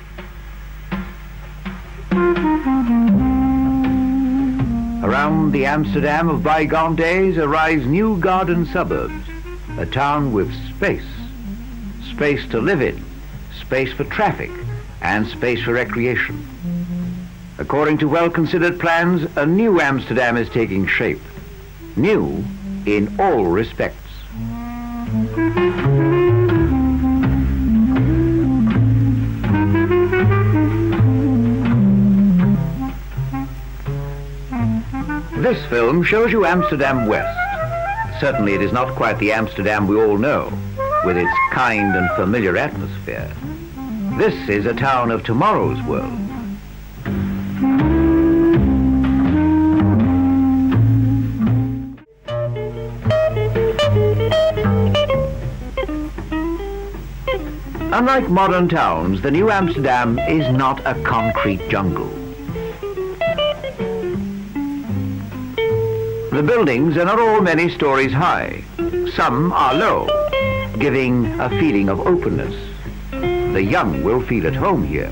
Around the Amsterdam of bygone days arise new garden suburbs, a town with space. Space to live in, space for traffic, and space for recreation. According to well-considered plans, a new Amsterdam is taking shape. New in all respects. This film shows you Amsterdam West. Certainly it is not quite the Amsterdam we all know, with its kind and familiar atmosphere. This is a town of tomorrow's world. Unlike modern towns, the new Amsterdam is not a concrete jungle. The buildings are not all many stories high. Some are low, giving a feeling of openness. The young will feel at home here.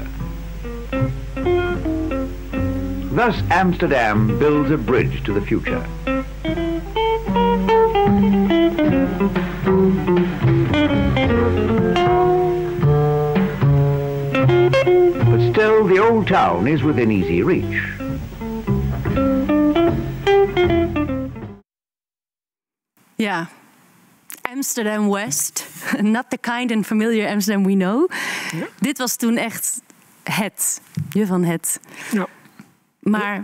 Thus, Amsterdam builds a bridge to the future. But still, the old town is within easy reach. Ja, Amsterdam West. Not the kind and familiar Amsterdam we know. Ja. Dit was toen echt het. Je van het. Ja. Maar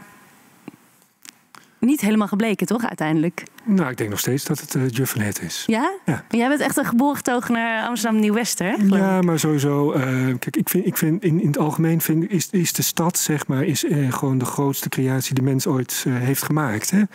niet helemaal gebleken, toch, uiteindelijk? Nou, ik denk nog steeds dat het uh, je van het is. Ja? Ja. Jij bent echt een geboren getogenaar Amsterdam Nieuw-West, hè? Ja, maar sowieso. Uh, kijk, ik vind, ik vind in, in het algemeen vind, is, is de stad, zeg maar, is uh, gewoon de grootste creatie die de mens ooit uh, heeft gemaakt. Hè?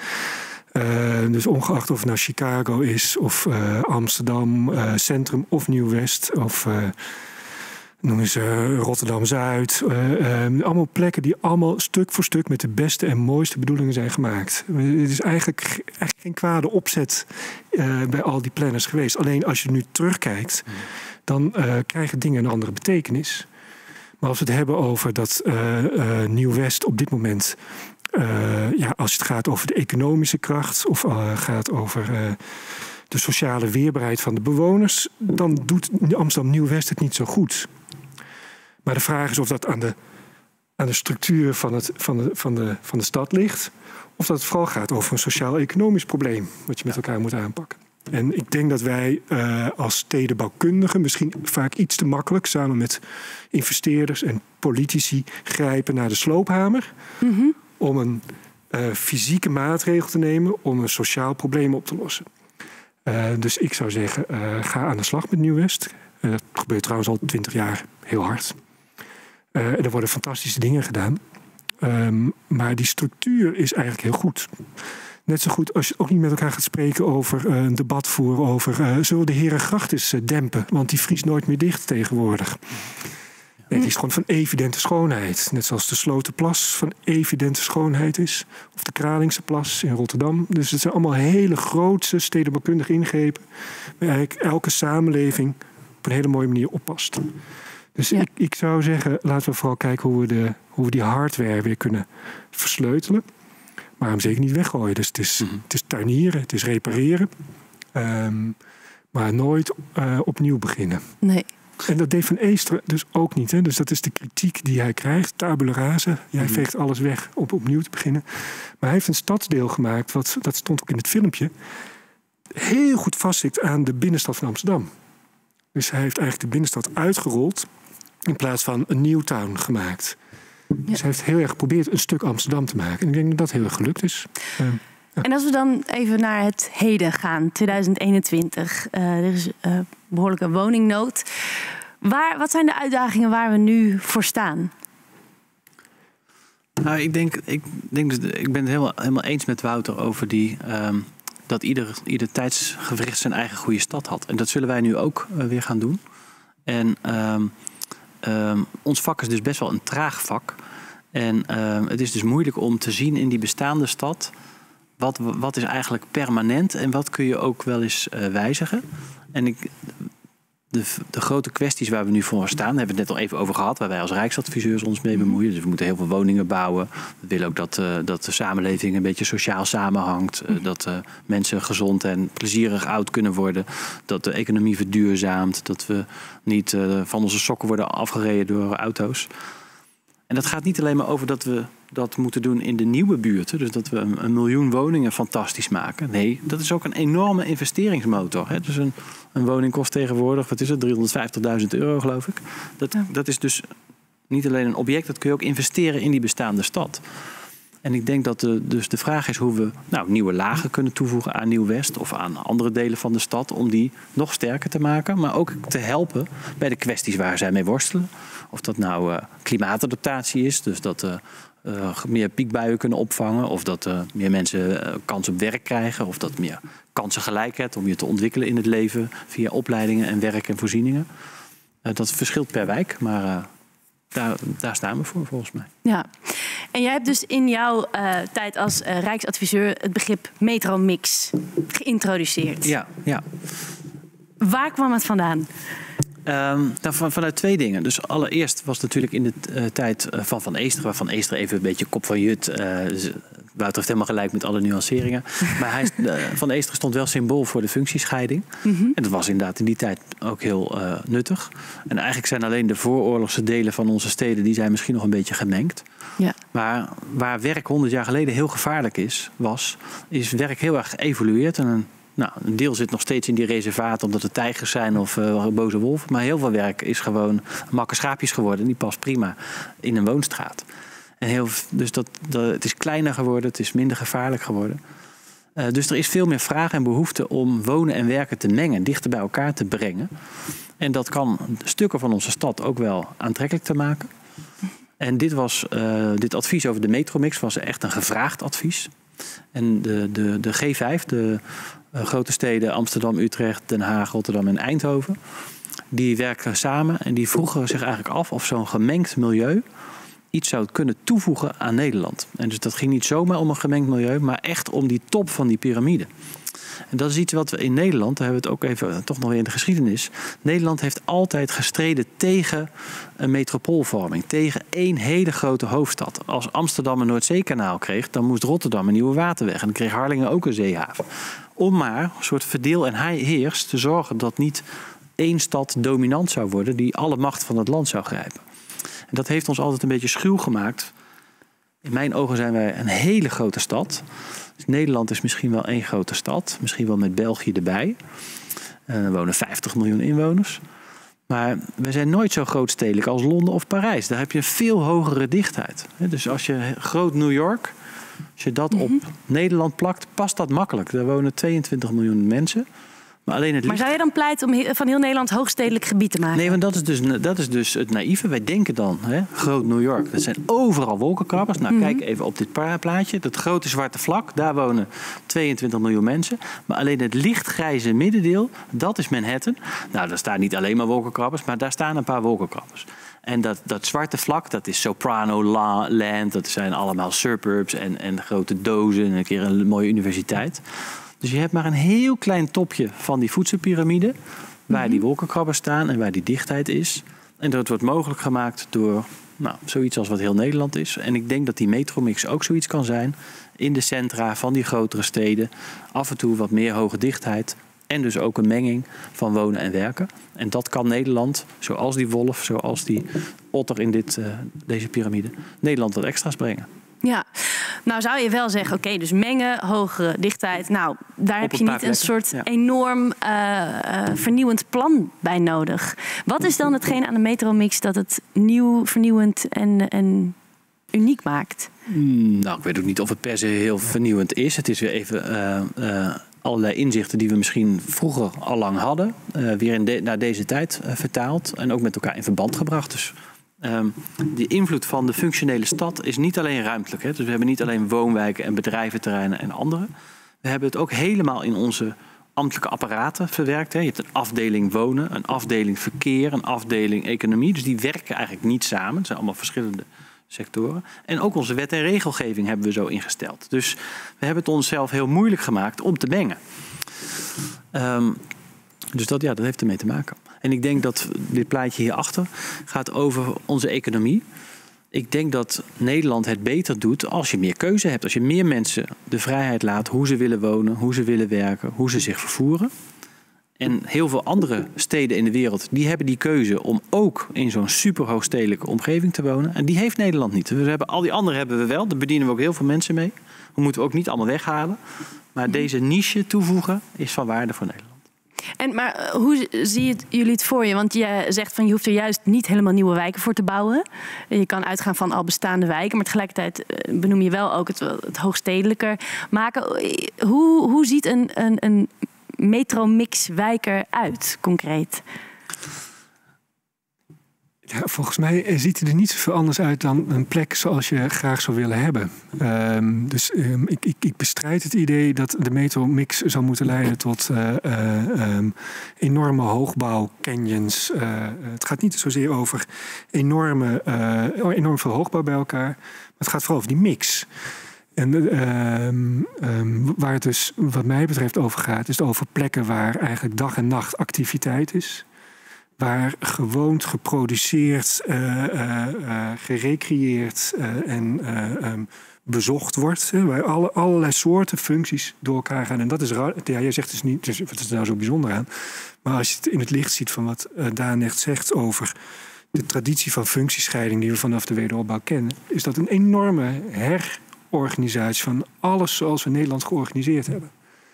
Uh, dus ongeacht of het nou Chicago is, of uh, Amsterdam uh, Centrum of Nieuw-West, of uh, noem eens uh, Rotterdam-Zuid. Uh, uh, allemaal plekken die allemaal stuk voor stuk met de beste en mooiste bedoelingen zijn gemaakt. Het is eigenlijk, eigenlijk geen kwade opzet uh, bij al die planners geweest. Alleen als je nu terugkijkt, dan uh, krijgen dingen een andere betekenis. Maar als we het hebben over dat uh, uh, Nieuw-West op dit moment, Uh, ja, als het gaat over de economische kracht of uh, gaat over uh, de sociale weerbaarheid van de bewoners, dan doet Amsterdam Nieuw-West het niet zo goed. Maar de vraag is of dat aan de, aan de structuur van, het, van, de, van, de, van de stad ligt, of dat het vooral gaat over een sociaal-economisch probleem wat je met elkaar moet aanpakken. En ik denk dat wij uh, als stedenbouwkundigen misschien vaak iets te makkelijk samen met investeerders en politici grijpen naar de sloophamer. Mm-hmm. Om een uh, fysieke maatregel te nemen om een sociaal probleem op te lossen. Uh, dus ik zou zeggen, uh, ga aan de slag met Nieuw-West. Uh, dat gebeurt trouwens al twintig jaar heel hard. Uh, en er worden fantastische dingen gedaan. Um, maar die structuur is eigenlijk heel goed. Net zo goed als je ook niet met elkaar gaat spreken over uh, een debat voeren over Uh, zullen we de Herengracht eens uh, dempen? Want die vriest nooit meer dicht tegenwoordig. Nee, het is gewoon van evidente schoonheid. Net zoals de Slotenplas van evidente schoonheid is. Of de Kralingse Plas in Rotterdam. Dus het zijn allemaal hele grootse stedenbouwkundige ingrepen. Waar eigenlijk elke samenleving op een hele mooie manier oppast. Dus ja. ik, ik zou zeggen, laten we vooral kijken hoe we, de, hoe we die hardware weer kunnen versleutelen. Maar hem zeker niet weggooien. Dus het is, mm-hmm. het is tuinieren, het is repareren. Um, maar nooit uh, opnieuw beginnen. Nee. En dat deed Van Eester dus ook niet. Hè? Dus dat is de kritiek die hij krijgt. Tabula rasa. Jij mm. veegt alles weg om opnieuw te beginnen. Maar hij heeft een stadsdeel gemaakt, wat, dat stond ook in het filmpje, heel goed vastzit aan de binnenstad van Amsterdam. Dus hij heeft eigenlijk de binnenstad uitgerold in plaats van een nieuw town gemaakt. Ja. Dus hij heeft heel erg geprobeerd een stuk Amsterdam te maken. En ik denk dat dat heel erg gelukt is. Uh, ja. En als we dan even naar het heden gaan, twintig eenentwintig. Uh, er is uh, behoorlijke woningnood. Waar, wat zijn de uitdagingen waar we nu voor staan? Nou, ik denk, ik denk dus, ik ben het helemaal, helemaal eens met Wouter over die, um, dat ieder, ieder tijdsgewricht zijn eigen goede stad had. En dat zullen wij nu ook uh, weer gaan doen. En um, um, ons vak is dus best wel een traag vak. En um, het is dus moeilijk om te zien in die bestaande stad Wat, wat is eigenlijk permanent en wat kun je ook wel eens uh, wijzigen. En ik, de, de grote kwesties waar we nu voor staan, daar hebben we het net al even over gehad, waar wij als Rijksadviseurs ons mee bemoeien. Dus we moeten heel veel woningen bouwen. We willen ook dat, uh, dat de samenleving een beetje sociaal samenhangt. Uh, dat uh, mensen gezond en plezierig oud kunnen worden. Dat de economie verduurzaamt. Dat we niet uh, van onze sokken worden afgereden door auto's. En dat gaat niet alleen maar over dat we dat moeten doen in de nieuwe buurten. Dus dat we een, een miljoen woningen fantastisch maken. Nee, dat is ook een enorme investeringsmotor. Hè. Dus een, een woning kost tegenwoordig, wat is het, driehonderdvijftigduizend euro geloof ik. Dat, dat is dus niet alleen een object, dat kun je ook investeren in die bestaande stad. En ik denk dat de, dus de vraag is hoe we nou, nieuwe lagen kunnen toevoegen aan Nieuw-West of aan andere delen van de stad om die nog sterker te maken, maar ook te helpen bij de kwesties waar zij mee worstelen. Of dat nou uh, klimaatadaptatie is, dus dat uh, uh, meer piekbuien kunnen opvangen, of dat uh, meer mensen uh, kans op werk krijgen, of dat meer kansengelijkheid om je te ontwikkelen in het leven via opleidingen en werk en voorzieningen. Uh, dat verschilt per wijk, maar uh, daar, daar staan we voor volgens mij. Ja. En jij hebt dus in jouw uh, tijd als uh, Rijksadviseur het begrip metromix geïntroduceerd. Ja, ja. Waar kwam het vandaan? Um, nou, van, vanuit twee dingen. Dus allereerst was natuurlijk in de uh, tijd uh, van Van Eesteren, waar Van Eesteren even een beetje kop van Jut. Uh, Wouter heeft helemaal gelijk met alle nuanceringen. Maar hij, uh, Van Eesteren stond wel symbool voor de functiescheiding. Mm-hmm. En dat was inderdaad in die tijd ook heel uh, nuttig. En eigenlijk zijn alleen de vooroorlogse delen van onze steden, die zijn misschien nog een beetje gemengd. Ja. Maar waar werk honderd jaar geleden heel gevaarlijk is, was, is werk heel erg geëvolueerd. En een, nou, een deel zit nog steeds in die reservaten omdat er tijgers zijn of uh, boze wolven. Maar heel veel werk is gewoon makke schaapjes geworden. En die past prima in een woonstraat. En heel, dus dat, dat, het is kleiner geworden, het is minder gevaarlijk geworden. Uh, dus er is veel meer vraag en behoefte om wonen en werken te mengen, dichter bij elkaar te brengen. En dat kan stukken van onze stad ook wel aantrekkelijk te maken. En dit, was, uh, dit advies over de metromix was echt een gevraagd advies. En de, de, de G vijf, de uh, grote steden Amsterdam, Utrecht, Den Haag, Rotterdam en Eindhoven, die werken samen en die vroegen zich eigenlijk af of zo'n gemengd milieu iets zou kunnen toevoegen aan Nederland. En dus dat ging niet zomaar om een gemengd milieu, maar echt om die top van die piramide. En dat is iets wat we in Nederland, daar hebben we het ook even toch nog weer in de geschiedenis. Nederland heeft altijd gestreden tegen een metropoolvorming, tegen één hele grote hoofdstad. Als Amsterdam een Noordzeekanaal kreeg, dan moest Rotterdam een nieuwe waterweg. En dan kreeg Harlingen ook een zeehaven. Om maar een soort verdeel en heers te zorgen dat niet één stad dominant zou worden die alle macht van het land zou grijpen. En dat heeft ons altijd een beetje schuw gemaakt. In mijn ogen zijn wij een hele grote stad. Dus Nederland is misschien wel één grote stad. Misschien wel met België erbij. Uh, er wonen vijftig miljoen inwoners. Maar we zijn nooit zo grootstedelijk als Londen of Parijs. Daar heb je een veel hogere dichtheid. Dus als je groot New York, als je dat mm-hmm. op Nederland plakt, past dat makkelijk. Daar wonen tweeëntwintig miljoen mensen. Maar, alleen het maar zou je dan pleiten om van heel Nederland hoogstedelijk gebied te maken? Nee, want dat is dus, dat is dus het naïeve. Wij denken dan, hè, groot New York, dat zijn overal wolkenkrabbers. Nou, mm-hmm. kijk even op dit plaatje. Dat grote zwarte vlak, daar wonen tweeëntwintig miljoen mensen. Maar alleen het lichtgrijze middendeel, dat is Manhattan. Nou, daar staan niet alleen maar wolkenkrabbers, maar daar staan een paar wolkenkrabbers. En dat, dat zwarte vlak, dat is Soprano Land. Dat zijn allemaal suburbs en, en grote dozen en een keer een mooie universiteit. Dus je hebt maar een heel klein topje van die voedselpiramide, waar die wolkenkrabbers staan en waar die dichtheid is. En dat wordt mogelijk gemaakt door nou, zoiets als wat heel Nederland is. En ik denk dat die metromix ook zoiets kan zijn in de centra van die grotere steden. Af en toe wat meer hoge dichtheid en dus ook een menging van wonen en werken. En dat kan Nederland, zoals die wolf, zoals die otter in dit, uh, deze piramide, Nederland wat extra's brengen. Ja, nou zou je wel zeggen, oké, okay, dus mengen, hogere dichtheid. Nou, daar heb je niet plekken. een soort ja. enorm uh, uh, vernieuwend plan bij nodig. Wat is dan hetgeen aan de metromix dat het nieuw, vernieuwend en, en uniek maakt? Hmm, nou, ik weet ook niet of het per se heel vernieuwend is. Het is weer even uh, uh, allerlei inzichten die we misschien vroeger al lang hadden, Uh, weer in de, naar deze tijd uh, vertaald en ook met elkaar in verband gebracht. Dus Um, de invloed van de functionele stad is niet alleen ruimtelijk. Hè? Dus we hebben niet alleen woonwijken en bedrijventerreinen en andere. We hebben het ook helemaal in onze ambtelijke apparaten verwerkt. Hè? Je hebt een afdeling wonen, een afdeling verkeer, een afdeling economie. Dus die werken eigenlijk niet samen. Het zijn allemaal verschillende sectoren. En ook onze wet en regelgeving hebben we zo ingesteld. Dus we hebben het onszelf heel moeilijk gemaakt om te mengen. Um, dus dat, ja, dat heeft ermee te maken. En ik denk dat dit plaatje hierachter gaat over onze economie. Ik denk dat Nederland het beter doet als je meer keuze hebt. Als je meer mensen de vrijheid laat hoe ze willen wonen, hoe ze willen werken, hoe ze zich vervoeren. En heel veel andere steden in de wereld, die hebben die keuze om ook in zo'n superhoogstedelijke omgeving te wonen. En die heeft Nederland niet. We hebben, al die andere hebben we wel. Daar bedienen we ook heel veel mensen mee. We moeten we ook niet allemaal weghalen. Maar deze niche toevoegen is van waarde voor Nederland. En, maar hoe zie je jullie het voor je? Want je zegt van je hoeft er juist niet helemaal nieuwe wijken voor te bouwen. Je kan uitgaan van al bestaande wijken. Maar tegelijkertijd benoem je wel ook het, het hoogstedelijker maken. Hoe, hoe ziet een, een, een metromix wijk eruit, concreet? Ja, volgens mij ziet het er niet zoveel anders uit dan een plek zoals je graag zou willen hebben. Um, dus um, ik, ik, ik bestrijd het idee dat de metromix zou moeten leiden tot uh, uh, um, enorme hoogbouw, canyons. Uh, het gaat niet zozeer over enorme, uh, enorm veel hoogbouw bij elkaar. Maar het gaat vooral over die mix. En uh, um, waar het dus wat mij betreft over gaat, is het over plekken waar eigenlijk dag en nacht activiteit is. Waar gewoond, geproduceerd, uh, uh, uh, gerecreëerd uh, en uh, um, bezocht wordt. Hè, waar alle, allerlei soorten functies door elkaar gaan. En dat is raar. Ja, jij zegt dus niet, dus, wat is er nou zo bijzonder aan? Maar als je het in het licht ziet van wat uh, Daan echt zegt over de traditie van functiescheiding die we vanaf de wederopbouw kennen, is dat een enorme herorganisatie van alles zoals we Nederland georganiseerd hebben.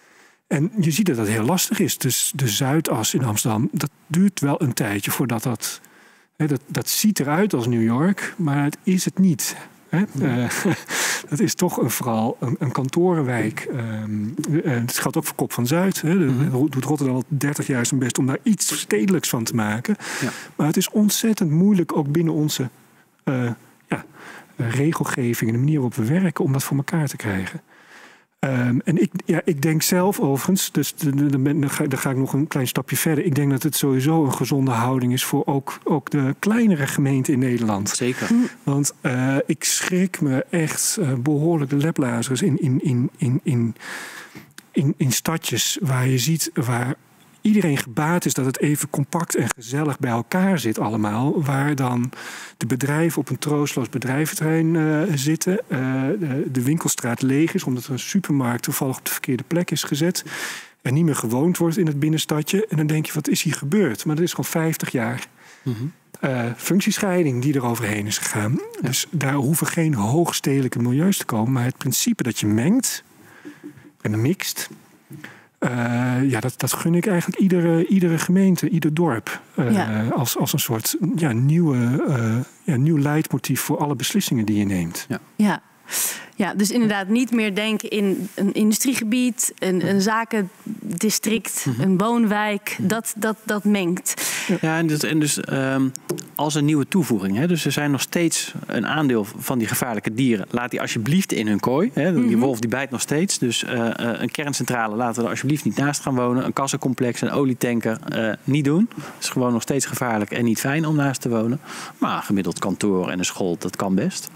En je ziet dat dat heel lastig is. Dus de Zuidas in Amsterdam, dat duurt wel een tijdje voordat dat... Hè, dat, dat ziet eruit als New York, maar het is het niet. Hè? Ja. Uh, dat is toch een, vooral een, een kantorenwijk. Um, uh, het geldt ook voor Kop van Zuid. Hè. Mm-hmm. Doet Rotterdam al dertig jaar zijn best om daar iets stedelijks van te maken. Ja. Maar het is ontzettend moeilijk, ook binnen onze uh, ja, uh, regelgeving en de manier waarop we werken, om dat voor elkaar te krijgen. Um, en ik, ja, ik denk zelf overigens, dus dan ga, ga ik nog een klein stapje verder. Ik denk dat het sowieso een gezonde houding is voor ook, ook de kleinere gemeenten in Nederland. Zeker. Want uh, ik schrik me echt uh, behoorlijk de leplazers in, in, in, in, in, in, in stadjes waar je ziet waar iedereen gebaat is dat het even compact en gezellig bij elkaar zit allemaal. Waar dan de bedrijven op een troosteloos bedrijventerrein uh, zitten. Uh, de, de winkelstraat leeg is omdat er een supermarkt toevallig op de verkeerde plek is gezet. En niet meer gewoond wordt in het binnenstadje. En dan denk je, wat is hier gebeurd? Maar dat is gewoon vijftig jaar mm-hmm. uh, functiescheiding die er overheen is gegaan. Ja. Dus daar hoeven geen hoogstedelijke milieus te komen. Maar het principe dat je mengt en mixt, Uh, ja, dat, dat gun ik eigenlijk iedere, iedere gemeente, ieder dorp. Uh, ja. als, als een soort ja, nieuwe, uh, ja, nieuw leidmotief voor alle beslissingen die je neemt. Ja, ja. ja dus inderdaad niet meer denken in een industriegebied, een, een zakendistrict, mm-hmm. een woonwijk. Dat, dat, dat mengt. Ja, en dus, en dus um, als een nieuwe toevoeging. Hè, dus er zijn nog steeds een aandeel van die gevaarlijke dieren. Laat die alsjeblieft in hun kooi. Hè, die mm-hmm. wolf die bijt nog steeds. Dus uh, uh, een kerncentrale laten we er alsjeblieft niet naast gaan wonen. Een kassencomplex, een olietanker, uh, niet doen. Het is gewoon nog steeds gevaarlijk en niet fijn om naast te wonen. Maar een gemiddeld kantoor en een school, dat kan best.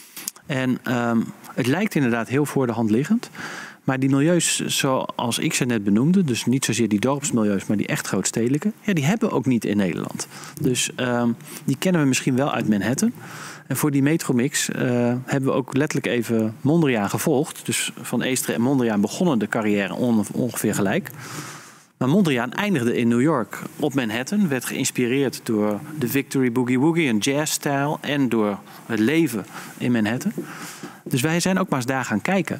En um, het lijkt inderdaad heel voor de hand liggend. Maar die milieus zoals ik ze net benoemde, dus niet zozeer die dorpsmilieus, maar die echt grootstedelijke, ja, die hebben we ook niet in Nederland. Dus um, die kennen we misschien wel uit Manhattan. En voor die metromix uh, hebben we ook letterlijk even Mondriaan gevolgd. Dus Van Eesteren en Mondriaan begonnen de carrière on, ongeveer gelijk. Maar Mondriaan eindigde in New York op Manhattan. Werd geïnspireerd door de Victory Boogie Woogie, een jazzstijl, en door het leven in Manhattan. Dus wij zijn ook maar eens daar gaan kijken.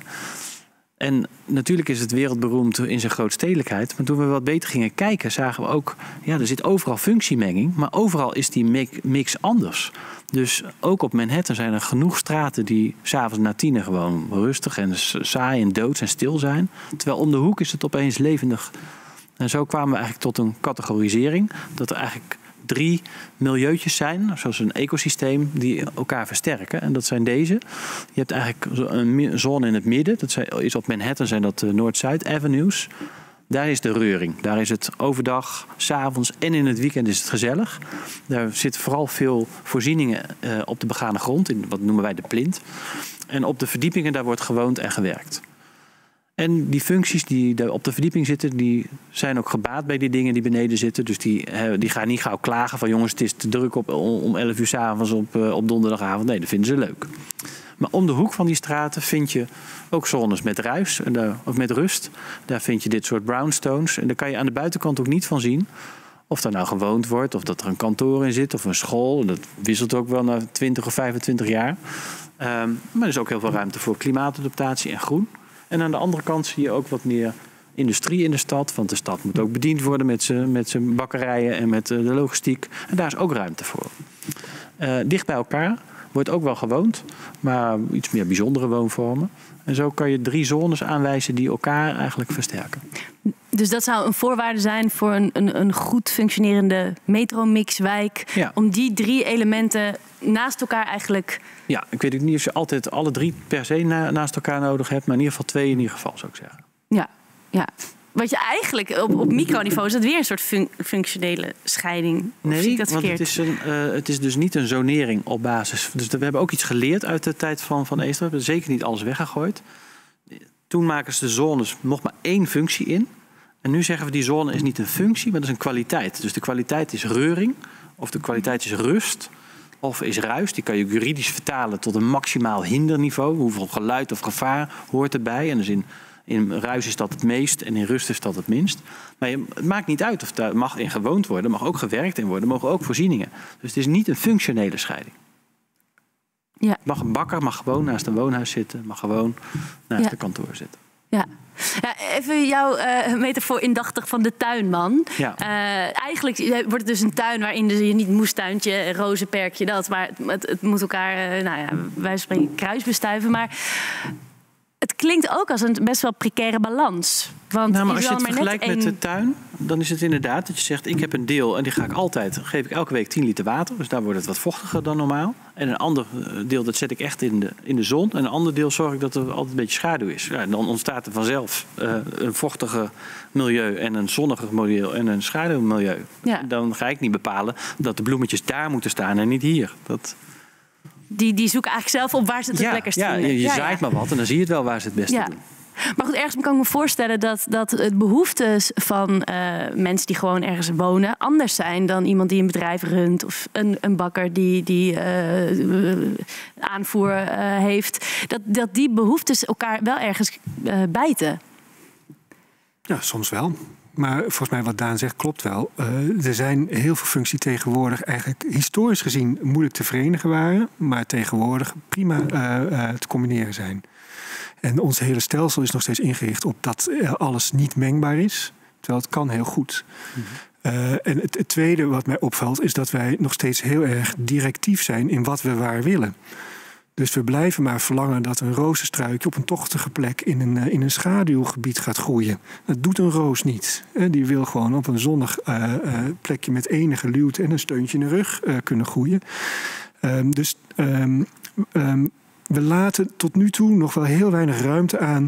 En natuurlijk is het wereldberoemd in zijn grootstedelijkheid. Maar toen we wat beter gingen kijken, zagen we ook, ja, er zit overal functiemenging. Maar overal is die mix anders. Dus ook op Manhattan zijn er genoeg straten die 's avonds na tienen gewoon rustig en saai en doods en stil zijn. Terwijl om de hoek is het opeens levendig. En zo kwamen we eigenlijk tot een categorisering. Dat er eigenlijk drie milieuetjes zijn, zoals een ecosysteem, die elkaar versterken. En dat zijn deze. Je hebt eigenlijk een zone in het midden. Dat is op Manhattan zijn dat Noord-Zuid avenues. Daar is de reuring. Daar is het overdag, 's avonds en in het weekend is het gezellig. Daar zitten vooral veel voorzieningen uh, op de begane grond, in wat noemen wij de plint. En op de verdiepingen, daar wordt gewoond en gewerkt. En die functies die op de verdieping zitten, die zijn ook gebaat bij die dingen die beneden zitten. Dus die, die gaan niet gauw klagen van jongens, het is te druk op, om elf uur 's avonds op, op donderdagavond. Nee, dat vinden ze leuk. Maar om de hoek van die straten vind je ook zones met ruis, of met rust. Daar vind je dit soort brownstones. En daar kan je aan de buitenkant ook niet van zien of daar nou gewoond wordt, of dat er een kantoor in zit, of een school. Dat wisselt ook wel na twintig of vijfentwintig jaar. Um, maar er is ook heel veel ruimte voor klimaatadaptatie en groen. En aan de andere kant zie je ook wat meer industrie in de stad. Want de stad moet ook bediend worden met zijn met zijn bakkerijen en met de logistiek. En daar is ook ruimte voor. Uh, dicht bij elkaar wordt ook wel gewoond, maar iets meer bijzondere woonvormen. En zo kan je drie zones aanwijzen die elkaar eigenlijk versterken. Dus dat zou een voorwaarde zijn voor een, een, een goed functionerende metromixwijk. Ja. Om die drie elementen naast elkaar eigenlijk... Ja, ik weet ook niet of je altijd alle drie per se na, naast elkaar nodig hebt. Maar in ieder geval twee in ieder geval, zou ik zeggen. Ja, ja. Wat je eigenlijk op, op microniveau is dat weer een soort fun- functionele scheiding. Nee, zie ik dat want het is, een, uh, het is dus niet een zonering op basis. Dus we hebben ook iets geleerd uit de tijd van, van Eester. We hebben zeker niet alles weggegooid. Toen maken ze de zones nog maar één functie in. En nu zeggen we die zone is niet een functie, maar dat is een kwaliteit. Dus de kwaliteit is reuring, of de kwaliteit is rust, of is ruis. Die kan je juridisch vertalen tot een maximaal hinderniveau. Hoeveel geluid of gevaar hoort erbij. En dus in, in ruis is dat het meest en in rust is dat het minst. Maar je, het maakt niet uit of daar mag in gewoond worden. Er mag ook gewerkt in worden. Er mogen ook voorzieningen. Dus het is niet een functionele scheiding. Ja. Mag een bakker mag gewoon naast een woonhuis zitten. Mag gewoon naast ja. een kantoor zitten. Ja. Ja, even jouw uh, metafoor indachtig van de tuinman. Ja. Uh, eigenlijk wordt het dus een tuin waarin dus je niet moestuintje, rozenperkje, dat. Maar het, het moet elkaar, uh, nou ja, wij spreken kruisbestuiven. Maar het klinkt ook als een best wel precaire balans. Want nou, maar je als je het maar vergelijkt net met een... de tuin, dan is het inderdaad dat je zegt, ik heb een deel en die ga ik altijd, geef ik elke week tien liter water. Dus daar wordt het wat vochtiger dan normaal. En een ander deel, dat zet ik echt in de, in de zon. En een ander deel zorg ik dat er altijd een beetje schaduw is. Ja, dan ontstaat er vanzelf uh, een vochtiger milieu en een zonniger milieu en een schaduwmilieu. Ja. Dan ga ik niet bepalen dat de bloemetjes daar moeten staan en niet hier. Dat... Die, die zoeken eigenlijk zelf op waar ze het ja, het lekkerst ja, vinden. Je, je ja, zaait ja. maar wat en dan zie je het wel waar ze het beste ja. doen. Maar goed, ergens kan ik me voorstellen dat, dat het behoeftes van uh, mensen die gewoon ergens wonen anders zijn dan iemand die een bedrijf runt of een, een bakker die, die uh, aanvoer uh, heeft. Dat, dat die behoeftes elkaar wel ergens uh, bijten. Ja, soms wel. Maar volgens mij wat Daan zegt klopt wel. Uh, er zijn heel veel functies tegenwoordig eigenlijk historisch gezien moeilijk te verenigen waren, maar tegenwoordig prima uh, uh, te combineren zijn. En ons hele stelsel is nog steeds ingericht op dat alles niet mengbaar is. Terwijl het kan heel goed. Mm-hmm. Uh, en het, het tweede wat mij opvalt is dat wij nog steeds heel erg directief zijn in wat we waar willen. Dus we blijven maar verlangen dat een rozenstruikje op een tochtige plek in een, in een schaduwgebied gaat groeien. Dat doet een roos niet. Die wil gewoon op een zonnig uh, uh, plekje met enige luwte en een steuntje in de rug uh, kunnen groeien. Um, dus um, um, we laten tot nu toe nog wel heel weinig ruimte aan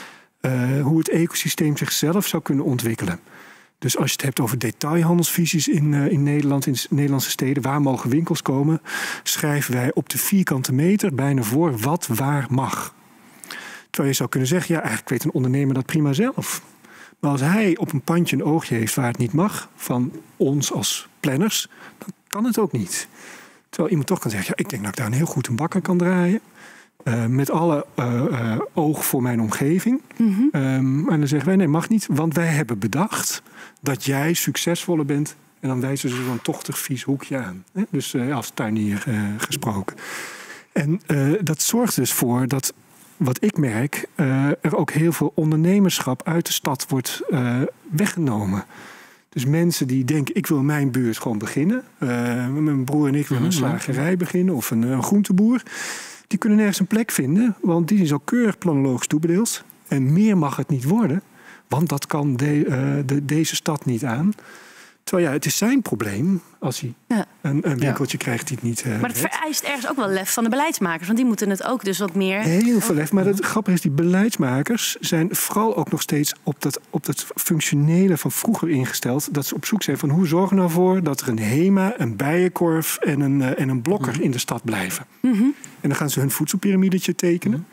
uh, hoe het ecosysteem zichzelf zou kunnen ontwikkelen. Dus als je het hebt over detailhandelsvisies in, uh, in Nederland, in Nederlandse steden, waar mogen winkels komen, schrijven wij op de vierkante meter bijna voor wat waar mag. Terwijl je zou kunnen zeggen, ja, eigenlijk weet een ondernemer dat prima zelf. Maar als hij op een pandje een oogje heeft waar het niet mag, van ons als planners, dan kan het ook niet. Terwijl iemand toch kan zeggen, ja, ik denk dat ik daar een heel goed een bakker kan draaien. Uh, met alle uh, uh, oog voor mijn omgeving. Mm-hmm. Um, en dan zeggen wij, nee, mag niet. Want wij hebben bedacht dat jij succesvoller bent. En dan wijzen ze zo'n tochtig vies hoekje aan. Hè? Dus uh, als tuinier uh, gesproken. En uh, dat zorgt dus voor dat, wat ik merk, uh, er ook heel veel ondernemerschap uit de stad wordt uh, weggenomen. Dus mensen die denken, ik wil in mijn buurt gewoon beginnen. Uh, mijn broer en ik willen een slagerij beginnen of een, een groenteboer. Die kunnen nergens een plek vinden, want die is al keurig planologisch toebedeeld. En meer mag het niet worden, want dat kan de, uh, de, deze stad niet aan. Terwijl ja, het is zijn probleem als hij ja. een, een winkeltje ja. krijgt die het niet uh, Maar het vereist ergens ook wel lef van de beleidsmakers, want die moeten het ook dus wat meer... Heel veel lef, maar het grappige is, die beleidsmakers zijn vooral ook nog steeds op dat, op dat functionele van vroeger ingesteld. Dat ze op zoek zijn van hoe zorgen we nou voor dat er een HEMA, een bijenkorf en een, uh, en een blokker mm-hmm. in de stad blijven. Mm-hmm. En dan gaan ze hun voedselpiramidetje tekenen. Mm-hmm.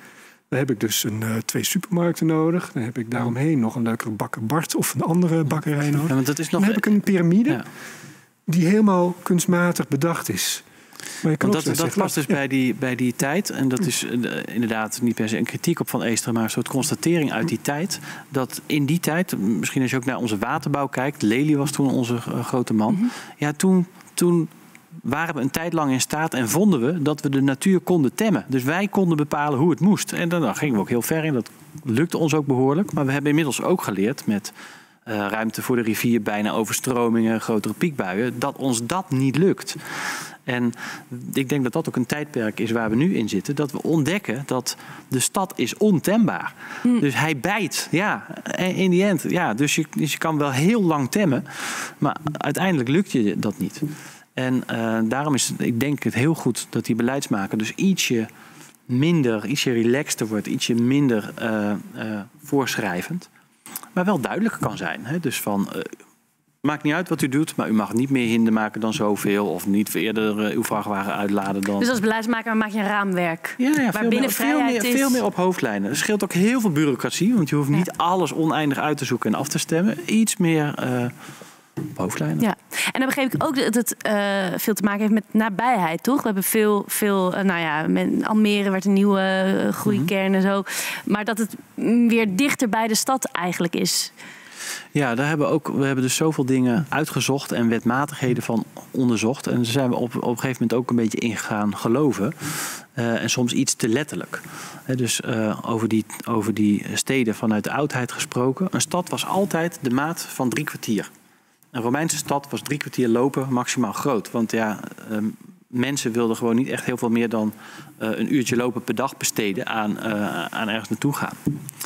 Dan heb ik dus een, uh, twee supermarkten nodig. Dan heb ik daaromheen nog een leukere bakker Bart of een andere bakkerij nodig. Ja, want dat is nog... Dan heb ik een piramide ja. die helemaal kunstmatig bedacht is. Maar je kan Want dat, dat zeggen, was dus ja. bij, die, bij die tijd, en dat is uh, inderdaad niet per se een kritiek op Van Eesteren, maar een soort constatering uit die tijd. Dat in die tijd, misschien als je ook naar onze waterbouw kijkt, Lely was toen onze uh, grote man. Mm-hmm. Ja, toen, toen waren we een tijd lang in staat en vonden we dat we de natuur konden temmen. Dus wij konden bepalen hoe het moest. En dan, dan gingen we ook heel ver in. Dat lukte ons ook behoorlijk. Maar we hebben inmiddels ook geleerd met uh, ruimte voor de rivier, bijna overstromingen, grotere piekbuien, dat ons dat niet lukt. En ik denk dat dat ook een tijdperk is waar we nu in zitten. Dat we ontdekken dat de stad is ontembaar. Mm. Dus hij bijt. Ja, in die end. Ja, dus, je, dus je kan wel heel lang temmen. Maar uiteindelijk lukt je dat niet. En uh, daarom is het, ik denk het heel goed dat die beleidsmaker dus ietsje minder, ietsje relaxter wordt. Ietsje minder uh, uh, voorschrijvend. Maar wel duidelijk kan zijn. Hè? Dus van... Uh, maakt niet uit wat u doet, maar u mag niet meer hinder maken dan zoveel. Of niet eerder uh, uw vrachtwagen uitladen dan... Dus als beleidsmaker maak je een raamwerk. Ja, ja, waar veel, binnen meer, veel, meer, is... veel meer op hoofdlijnen. Er scheelt ook heel veel bureaucratie. Want je hoeft niet ja. alles oneindig uit te zoeken en af te stemmen. Iets meer uh, op hoofdlijnen. Ja. En dan begreep ik ook dat het uh, veel te maken heeft met nabijheid, toch? We hebben veel, veel uh, nou ja, met Almere werd een nieuwe uh, groeikern en zo. Maar dat het weer dichter bij de stad eigenlijk is. Ja, daar hebben we, ook, we hebben dus zoveel dingen uitgezocht en wetmatigheden van onderzocht. En daar zijn we op, op een gegeven moment ook een beetje in gaan geloven. Uh, en soms iets te letterlijk. He, dus uh, over, die, over die steden vanuit de oudheid gesproken. Een stad was altijd de maat van drie kwartier. Een Romeinse stad was drie kwartier lopen maximaal groot. Want ja, uh, mensen wilden gewoon niet echt heel veel meer dan uh, een uurtje lopen per dag besteden aan, uh, aan ergens naartoe gaan.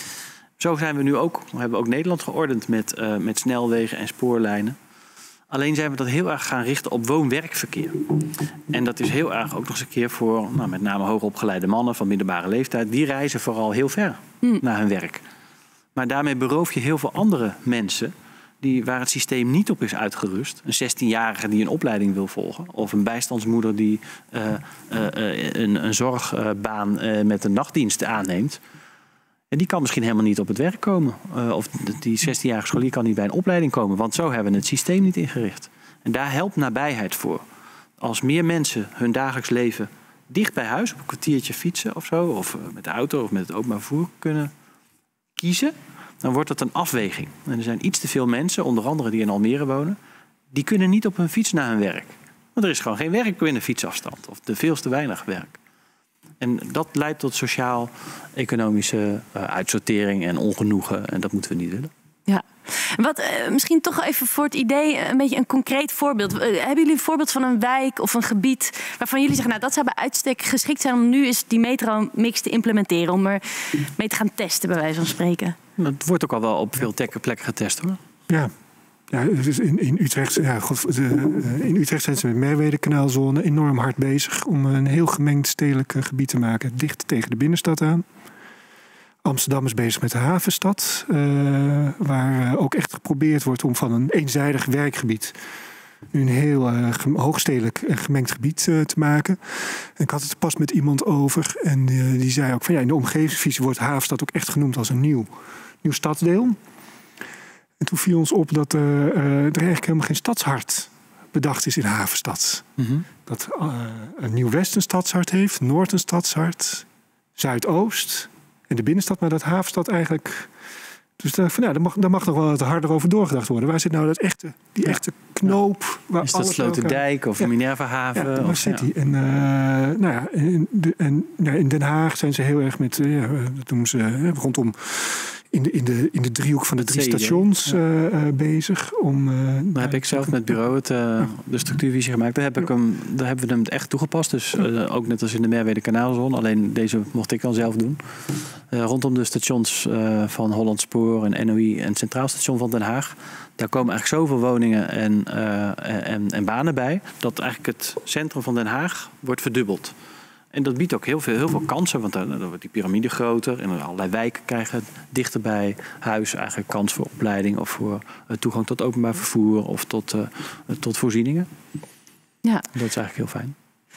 Zo zijn we nu ook, we hebben ook Nederland geordend met, uh, met snelwegen en spoorlijnen. Alleen zijn we dat heel erg gaan richten op woon-werkverkeer. En dat is heel erg ook nog eens een keer voor nou, met name hoogopgeleide mannen van middelbare leeftijd. Die reizen vooral heel ver mm. naar hun werk. Maar daarmee beroof je heel veel andere mensen die, waar het systeem niet op is uitgerust. Een zestienjarige die een opleiding wil volgen. Of een bijstandsmoeder die uh, uh, uh, een, een zorgbaan uh, met een nachtdienst aanneemt. En die kan misschien helemaal niet op het werk komen. Uh, of die zestienjarige scholier kan niet bij een opleiding komen. Want zo hebben we het systeem niet ingericht. En daar helpt nabijheid voor. Als meer mensen hun dagelijks leven dicht bij huis, op een kwartiertje fietsen of zo, of met de auto of met het openbaar vervoer kunnen kiezen, dan wordt dat een afweging. En er zijn iets te veel mensen, onder andere die in Almere wonen, die kunnen niet op hun fiets naar hun werk. Want er is gewoon geen werk binnen fietsafstand. Of te veel te weinig werk. En dat leidt tot sociaal-economische uh, uitsortering en ongenoegen. En dat moeten we niet willen. Ja. Wat, uh, misschien toch even voor het idee een beetje een concreet voorbeeld. Uh, hebben jullie een voorbeeld van een wijk of een gebied waarvan jullie zeggen, nou dat zou bij uitstek geschikt zijn om nu eens die metro-mix te implementeren, om er mee te gaan testen, bij wijze van spreken? Het wordt ook al wel op veel plekken getest, hoor. Ja. Ja, dus in, in, Utrecht, ja, God, de, in Utrecht zijn ze met Merwede-kanaalzone enorm hard bezig om een heel gemengd stedelijk gebied te maken, dicht tegen de binnenstad aan. Amsterdam is bezig met de havenstad, uh, waar ook echt geprobeerd wordt om van een eenzijdig werkgebied nu een heel uh, hoogstedelijk uh, gemengd gebied uh, te maken. En ik had het er pas met iemand over en uh, die zei ook van ja, in de omgevingsvisie wordt de havenstad ook echt genoemd als een nieuw, nieuw stadsdeel. En toen viel ons op dat uh, uh, er eigenlijk helemaal geen stadshart bedacht is in Havenstad. Mm-hmm. Dat uh, een Nieuw-West een stadshart heeft, Noord een stadshart, Zuidoost en de binnenstad, maar dat Havenstad eigenlijk. Dus daar, van, ja, daar, mag, daar mag nog wel wat harder over doorgedacht worden. Waar zit nou dat echte, die ja. echte knoop? Waar is dat Sloterdijk of ja. Minervahaven? Ja, waar of, zit ja. die? En, uh, nou ja, in, de, en ja, in Den Haag zijn ze heel erg met, uh, dat noemen ze uh, rondom. In de, in, de, in de driehoek van de drie stations ja. uh, uh, bezig. Om, uh, daar heb ik zelf met het bureau het, uh, ja. de structuurvisie gemaakt. Daar, heb ik hem, daar hebben we hem echt toegepast. Dus uh, ook net als in de Merwede-kanaalzone. Alleen deze mocht ik dan zelf doen. Uh, rondom de stations uh, van Hollandspoor en N O I en het Centraal Station van Den Haag. Daar komen eigenlijk zoveel woningen en, uh, en, en banen bij. Dat eigenlijk het centrum van Den Haag wordt verdubbeld. En dat biedt ook heel veel, heel veel kansen, want dan, dan wordt die piramide groter. En allerlei wijken krijgen dichter bij huis eigenlijk kans voor opleiding of voor uh, toegang tot openbaar vervoer of tot, uh, tot voorzieningen. Ja. Dat is eigenlijk heel fijn.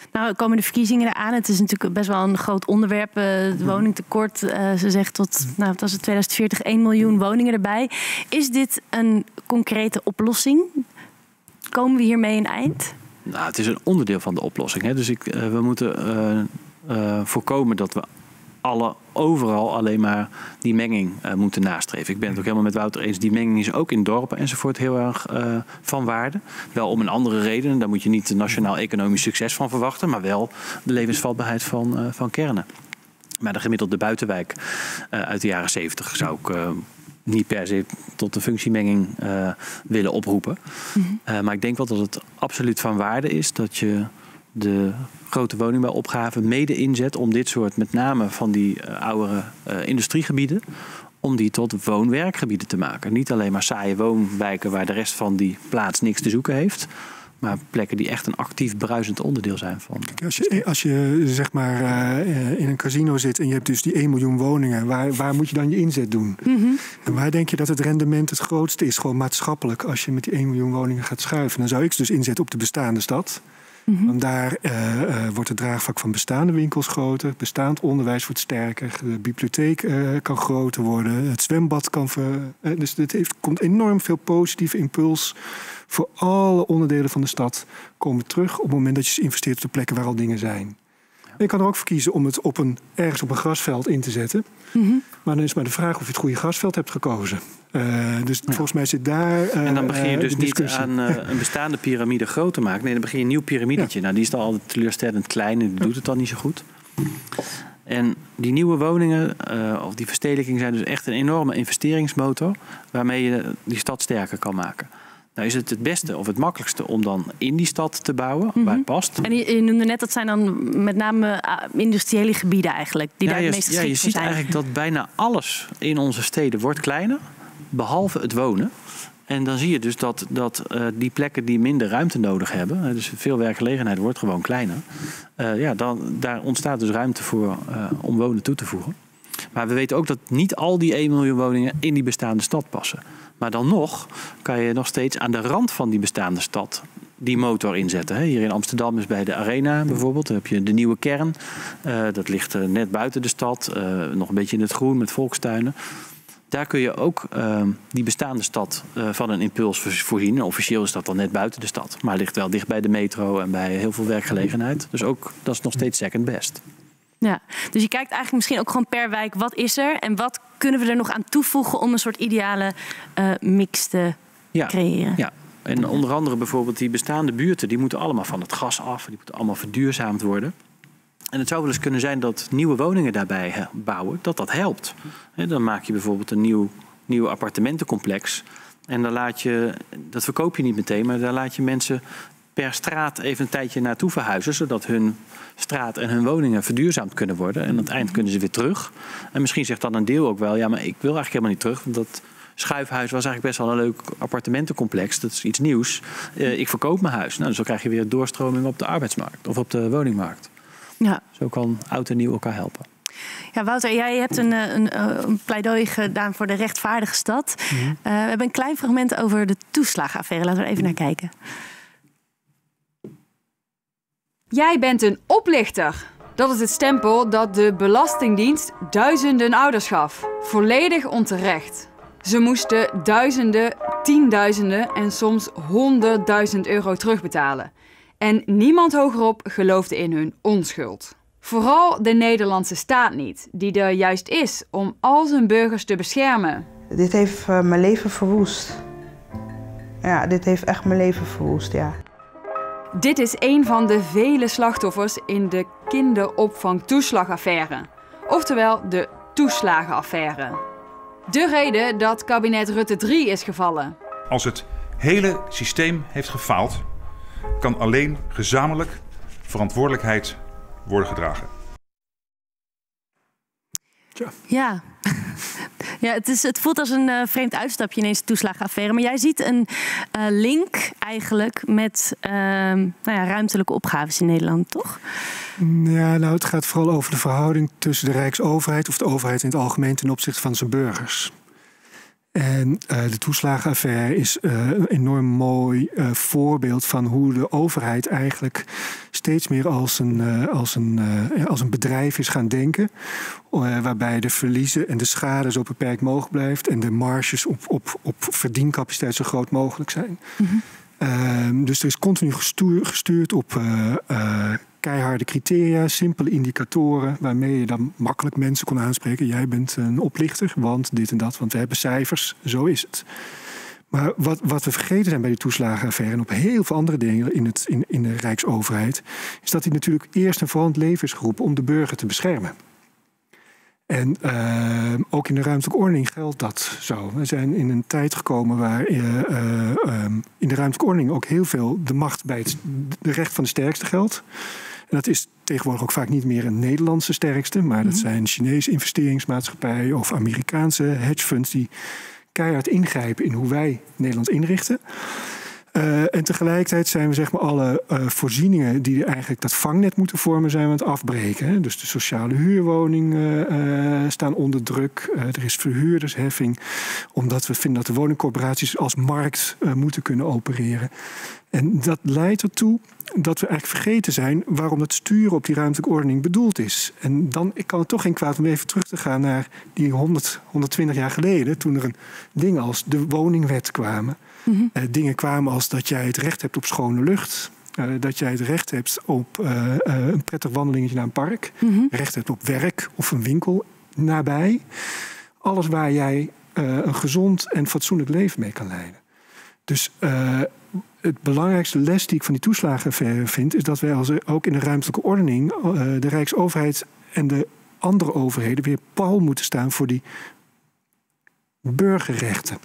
Nou, er komen de verkiezingen eraan. Het is natuurlijk best wel een groot onderwerp. Uh, het woningtekort. Uh, ze zegt tot, nou, wat was het, twintig veertig, één miljoen woningen erbij. Is dit een concrete oplossing? Komen we hiermee een eind? Nou, het is een onderdeel van de oplossing. Hè. Dus ik, uh, we moeten uh, uh, voorkomen dat we alle overal alleen maar die menging uh, moeten nastreven. Ik ben het ook helemaal met Wouter eens. Die menging is ook in dorpen enzovoort heel erg uh, van waarde. Wel om een andere reden. Daar moet je niet nationaal economisch succes van verwachten. Maar wel de levensvatbaarheid van, uh, van kernen. Maar de gemiddelde buitenwijk uh, uit de jaren zeventig zou ik uh, niet per se tot de functiemenging uh, willen oproepen. Mm-hmm. Uh, maar ik denk wel dat het absoluut van waarde is dat je de grote woningbouwopgave mede inzet om dit soort, met name van die uh, oudere uh, industriegebieden, om die tot woon-werkgebieden te maken. Niet alleen maar saaie woonwijken waar de rest van die plaats niks te zoeken heeft, maar plekken die echt een actief bruisend onderdeel zijn van. Kijk, als je, als je zeg maar uh, in een casino zit en je hebt dus die één miljoen woningen, waar, waar moet je dan je inzet doen? Mm-hmm. En waar denk je dat het rendement het grootste is, gewoon maatschappelijk, als je met die één miljoen woningen gaat schuiven? Dan zou ik dus inzetten op de bestaande stad. Mm-hmm. Want daar uh, uh, wordt het draagvlak van bestaande winkels groter. Bestaand onderwijs wordt sterker. De bibliotheek uh, kan groter worden. Het zwembad kan... Ver, uh, dus het heeft, komt enorm veel positieve impuls voor alle onderdelen van de stad komen terug op het moment dat je investeert op de plekken waar al dingen zijn. En je kan er ook voor kiezen om het op een, ergens op een grasveld in te zetten. Mm-hmm. Maar dan is maar de vraag of je het goede grasveld hebt gekozen. Uh, dus ja. volgens mij zit daar uh, En dan begin je dus uh, niet aan uh, een bestaande piramide groot te maken. Nee, dan begin je een nieuw piramidetje. Ja. Nou, die is dan altijd teleurstellend klein en die ja. doet het dan niet zo goed. En die nieuwe woningen, uh, of die verstedelijking, zijn dus echt een enorme investeringsmotor waarmee je die stad sterker kan maken. Nou is het het beste of het makkelijkste om dan in die stad te bouwen, mm-hmm. waar het past. En je, je noemde net, dat zijn dan met name industriële gebieden eigenlijk, die ja, daar je, het meest geschikt ja, je voor ziet zijn. eigenlijk dat bijna alles in onze steden wordt kleiner, behalve het wonen. En dan zie je dus dat, dat uh, die plekken die minder ruimte nodig hebben, dus veel werkgelegenheid wordt gewoon kleiner. Uh, ja, dan, daar ontstaat dus ruimte voor uh, om wonen toe te voegen. Maar we weten ook dat niet al die één miljoen woningen in die bestaande stad passen. Maar dan nog kan je nog steeds aan de rand van die bestaande stad die motor inzetten. Hier in Amsterdam is bij de Arena bijvoorbeeld. Dan heb je de nieuwe kern. Uh, dat ligt net buiten de stad. Uh, nog een beetje in het groen met volkstuinen. Daar kun je ook uh, die bestaande stad uh, van een impuls voorzien. Officieel is dat dan net buiten de stad. Maar ligt wel dicht bij de metro en bij heel veel werkgelegenheid. Dus ook, dat is nog steeds second best. Ja, dus je kijkt eigenlijk misschien ook gewoon per wijk, wat is er en wat kunnen we er nog aan toevoegen om een soort ideale uh, mix te ja, creëren. Ja, en onder andere bijvoorbeeld die bestaande buurten, die moeten allemaal van het gas af, die moeten allemaal verduurzaamd worden. En het zou wel eens kunnen zijn dat nieuwe woningen daarbij bouwen, dat dat helpt. He, dan maak je bijvoorbeeld een nieuw, nieuw appartementencomplex en dan laat je, dat verkoop je niet meteen, maar daar laat je mensen per straat even een tijdje naartoe verhuizen, zodat hun straat en hun woningen verduurzaamd kunnen worden. En aan het eind kunnen ze weer terug. En misschien zegt dan een deel ook wel, ja, maar ik wil eigenlijk helemaal niet terug, want dat Schuifhuis was eigenlijk best wel een leuk appartementencomplex. Dat is iets nieuws. Uh, ik verkoop mijn huis. Nou, dus dan krijg je weer doorstroming op de arbeidsmarkt of op de woningmarkt. Ja. Zo kan oud en nieuw elkaar helpen. Ja, Wouter, jij hebt een, een, een pleidooi gedaan voor de rechtvaardige stad. Mm-hmm. Uh, we hebben een klein fragment over de toeslagenaffaire. Laten we er even naar kijken. Jij bent een oplichter. Dat is het stempel dat de Belastingdienst duizenden ouders gaf. Volledig onterecht. Ze moesten duizenden, tienduizenden en soms honderdduizend euro terugbetalen. En niemand hogerop geloofde in hun onschuld. Vooral de Nederlandse staat niet, die er juist is om al zijn burgers te beschermen. Dit heeft uh, mijn leven verwoest. Ja, dit heeft echt mijn leven verwoest, ja. Dit is een van de vele slachtoffers in de kinderopvangtoeslagaffaire. Oftewel de toeslagenaffaire. De reden dat kabinet Rutte drie is gevallen. Als het hele systeem heeft gefaald, kan alleen gezamenlijk verantwoordelijkheid worden gedragen. Ja. Ja. Ja, het, is, het voelt als een uh, vreemd uitstapje ineens de toeslagenaffaire. Maar jij ziet een uh, link eigenlijk met uh, nou ja, ruimtelijke opgaves in Nederland, toch? Ja, nou, het gaat vooral over de verhouding tussen de Rijksoverheid of de overheid in het algemeen ten opzichte van zijn burgers. En uh, de toeslagenaffaire is uh, een enorm mooi uh, voorbeeld van hoe de overheid eigenlijk steeds meer als een, uh, als een, uh, als een bedrijf is gaan denken. Uh, waarbij de verliezen en de schade zo beperkt mogelijk blijft en de marges op, op, op verdiencapaciteit zo groot mogelijk zijn. Mm-hmm. Uh, dus er is continu gestuur, gestuurd op uh, uh, keiharde criteria, simpele indicatoren, waarmee je dan makkelijk mensen kon aanspreken. Jij bent een oplichter, want dit en dat, want we hebben cijfers, zo is het. Maar wat, wat we vergeten zijn bij die toeslagenaffaire en op heel veel andere dingen in, het, in, in de Rijksoverheid, is dat die natuurlijk eerst en vooral in het leven is geroepen om de burger te beschermen. En uh, ook in de ruimtelijke ordening geldt dat zo. We zijn in een tijd gekomen waar uh, uh, um, in de ruimtelijke ordening ook heel veel de macht bij het de recht van de sterkste geldt. En dat is tegenwoordig ook vaak niet meer een Nederlandse sterkste, maar dat zijn Chinese investeringsmaatschappijen of Amerikaanse hedgefunds die keihard ingrijpen in hoe wij Nederland inrichten. Uh, en tegelijkertijd zijn we zeg maar alle uh, voorzieningen die eigenlijk dat vangnet moeten vormen, zijn we aan het afbreken. Hè? Dus de sociale huurwoningen uh, staan onder druk. Uh, er is verhuurdersheffing, omdat we vinden dat de woningcorporaties als markt uh, moeten kunnen opereren. En dat leidt ertoe dat we eigenlijk vergeten zijn waarom het sturen op die ruimtelijke ordening bedoeld is. En dan ik kan het toch geen kwaad om even terug te gaan naar die honderd, honderdtwintig jaar geleden, toen er een ding als de woningwet kwamen. Mm-hmm. Uh, dingen kwamen als dat jij het recht hebt op schone lucht. Uh, dat jij het recht hebt op uh, uh, een prettig wandelingetje naar een park. Mm-hmm. Recht hebt op werk of een winkel nabij. Alles waar jij uh, een gezond en fatsoenlijk leven mee kan leiden. Dus uh, het belangrijkste les die ik van die toeslagenaffaire vind, is dat wij als, ook in de ruimtelijke ordening uh, de Rijksoverheid en de andere overheden weer pal moeten staan voor die burgerrechten.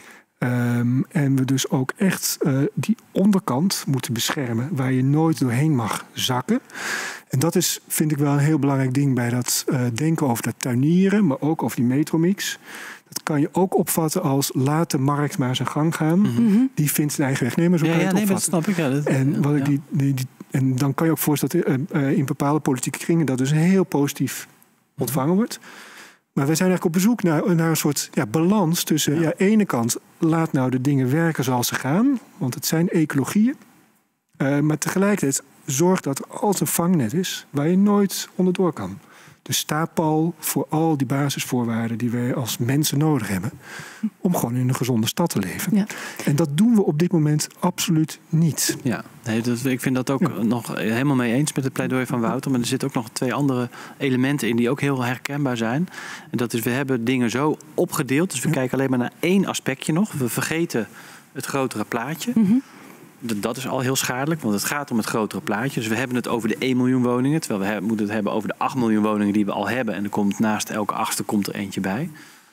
Um, en we dus ook echt uh, die onderkant moeten beschermen, waar je nooit doorheen mag zakken. En dat is, vind ik wel een heel belangrijk ding bij dat uh, denken over dat tuinieren, maar ook over die metromix. Dat kan je ook opvatten als laat de markt maar zijn gang gaan. Mm-hmm. Die vindt zijn eigen weg. Nee, maar zo ja, kan je ja, het nee, opvatten. Dat snap ik. Ja, dat, en, wat ja. ik die, die, die, en dan kan je ook voorstellen dat uh, uh, in bepaalde politieke kringen dat dus heel positief ontvangen wordt. Maar wij zijn eigenlijk op bezoek naar, naar een soort ja, balans tussen... Ja. Ja, ene kant, laat nou de dingen werken zoals ze gaan. Want het zijn ecologieën. Uh, maar tegelijkertijd zorg dat er altijd een vangnet is waar je nooit onderdoor kan. Dus sta pal voor al die basisvoorwaarden die wij als mensen nodig hebben om gewoon in een gezonde stad te leven. Ja. En dat doen we op dit moment absoluut niet. Ja, nee, dat, ik vind dat ook ja. nog helemaal mee eens met het pleidooi van Wouter. Maar er zitten ook nog twee andere elementen in die ook heel herkenbaar zijn. En dat is, we hebben dingen zo opgedeeld. Dus we ja. kijken alleen maar naar één aspectje nog. We vergeten het grotere plaatje. Mm-hmm. Dat is al heel schadelijk, want het gaat om het grotere plaatje. Dus we hebben het over de één miljoen woningen, terwijl we moeten het hebben over de acht miljoen woningen die we al hebben. En er komt naast elke achtste komt er eentje bij.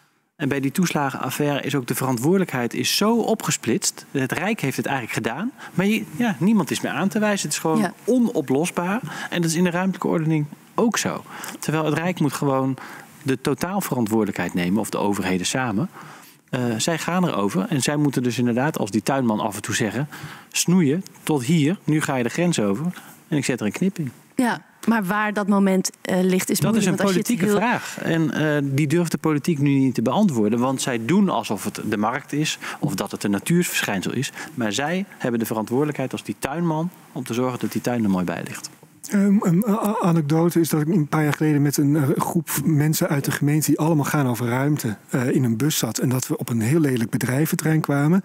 En bij die toeslagenaffaire is ook de verantwoordelijkheid is zo opgesplitst. Het Rijk heeft het eigenlijk gedaan, maar je, ja, niemand is meer aan te wijzen. Het is gewoon ja. onoplosbaar. En dat is in de ruimtelijke ordening ook zo. Terwijl het Rijk moet gewoon de totaalverantwoordelijkheid nemen, of de overheden samen. Uh, zij gaan erover en zij moeten dus inderdaad als die tuinman af en toe zeggen, snoeien tot hier, nu ga je de grens over en ik zet er een knip in. Ja, maar waar dat moment uh, ligt is dat moeilijk. Dat is een politieke heel... vraag en uh, die durft de politiek nu niet te beantwoorden, want zij doen alsof het de markt is of dat het een natuursverschijnsel is, maar zij hebben de verantwoordelijkheid als die tuinman om te zorgen dat die tuin er mooi bij ligt. Um, een anekdote is dat ik een paar jaar geleden met een uh, groep mensen uit de gemeente die allemaal gaan over ruimte uh, in een bus zat. En dat we op een heel lelijk bedrijventerrein kwamen.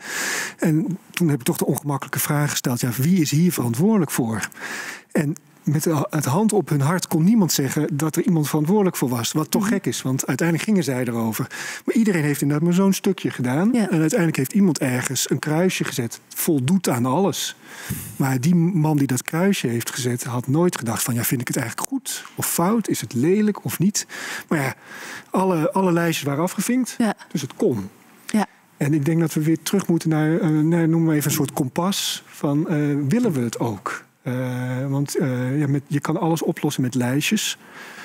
En toen heb ik toch de ongemakkelijke vraag gesteld. Ja, wie is hier verantwoordelijk voor? En met het hand op hun hart kon niemand zeggen dat er iemand verantwoordelijk voor was. Wat toch gek is, want uiteindelijk gingen zij erover. Maar iedereen heeft inderdaad maar zo'n stukje gedaan. Ja. En uiteindelijk heeft iemand ergens een kruisje gezet. Voldoet aan alles. Maar die man die dat kruisje heeft gezet had nooit gedacht van, ja, vind ik het eigenlijk goed of fout? Is het lelijk of niet? Maar ja, alle, alle lijstjes waren afgevinkt, ja. Dus het kon. Ja. En ik denk dat we weer terug moeten naar, uh, naar noem maar even een soort kompas van, uh, willen we het ook? Uh, want uh, ja, met, je kan alles oplossen met lijstjes.